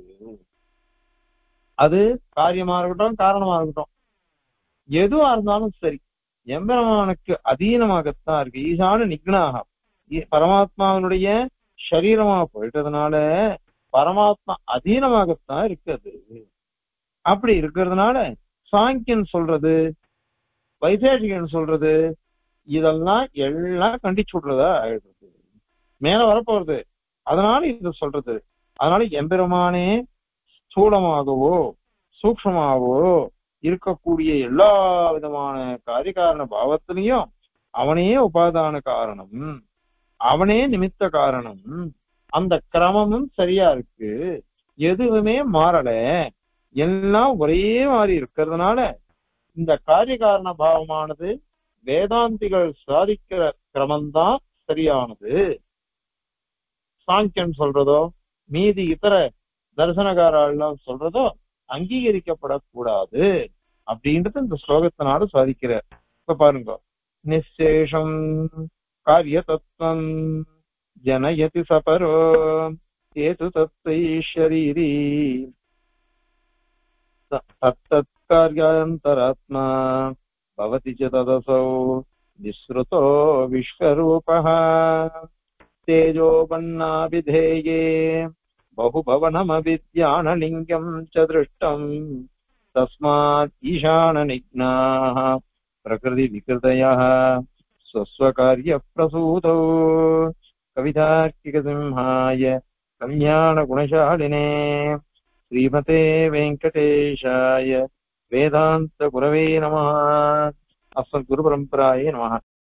அது காரியமா இருக்கட்டும் காரணமா இருக்கட்டும் எதுவா இருந்தாலும் சரி எம்பெருமானுக்கு அதீனமாகத்தான் இருக்கு. ஈசான நிக்னாக பரமாத்மாவினுடைய சரீரமா போயிட்டதுனால பரமாத்மா அதீனமாகத்தான் இருக்குது. அப்படி இருக்கிறதுனால சாங்கியன் சொல்றது வைசேஷிகன் சொல்றது இதெல்லாம் எல்லாம் கண்டிச்சு விடுறதா ஆயிடுறது, மேல வரப்போறது. அதனால இது சொல்றது. அதனால எம்பெருமானே ஸ்தூலமாகவோ சூக்ஷமாகவோ இருக்கக்கூடிய எல்லா விதமான காரியகாரண பாவத்திலையும் அவனே உபாதான காரணம், அவனே நிமித்த காரணம். அந்த கிரமமும் சரியா இருக்கு, எதுவுமே மாறல, எல்லாம் ஒரே மாதிரி இருக்கிறதுனால இந்த காரியகாரண பாவமானது வேதாந்திகள் சாதிக்கிற கிரமம்தான் சரியானது. சாங்கியன் சொல்றதோ மீதி இதர தரிசனகாரெல்லாம் சொல்றதோ அங்கீகரிக்கப்படக்கூடாது அப்படின்றது இந்த ஸ்லோகத்தினால சாதிக்கிறார். இப்ப பாருங்க, நிச்சேஷம் காரிய தத்துவம் ஜனயதி சபரோ ஏது தத்தை ஷரீரி தத்தத் கார்யாந்தராத்மா பவதி ச ததசௌ விஸ்ருதோ விஸ்வரூபः தேஜோபன்னாபிதேயே बहुभवनमविद्यानलिङ्गं च दृष्टम् तस्मात् ईशाननिघ्नाः प्रकृतिविकृतयः स्वस्वकार्यप्रसूतौ कवितार्किकसिंहाय कल्याणगुणशालिने श्रीमते वेङ्कटेशाय वेदान्तगुरवे नमः. अस्मद्गुरुपरम्परायै नमः.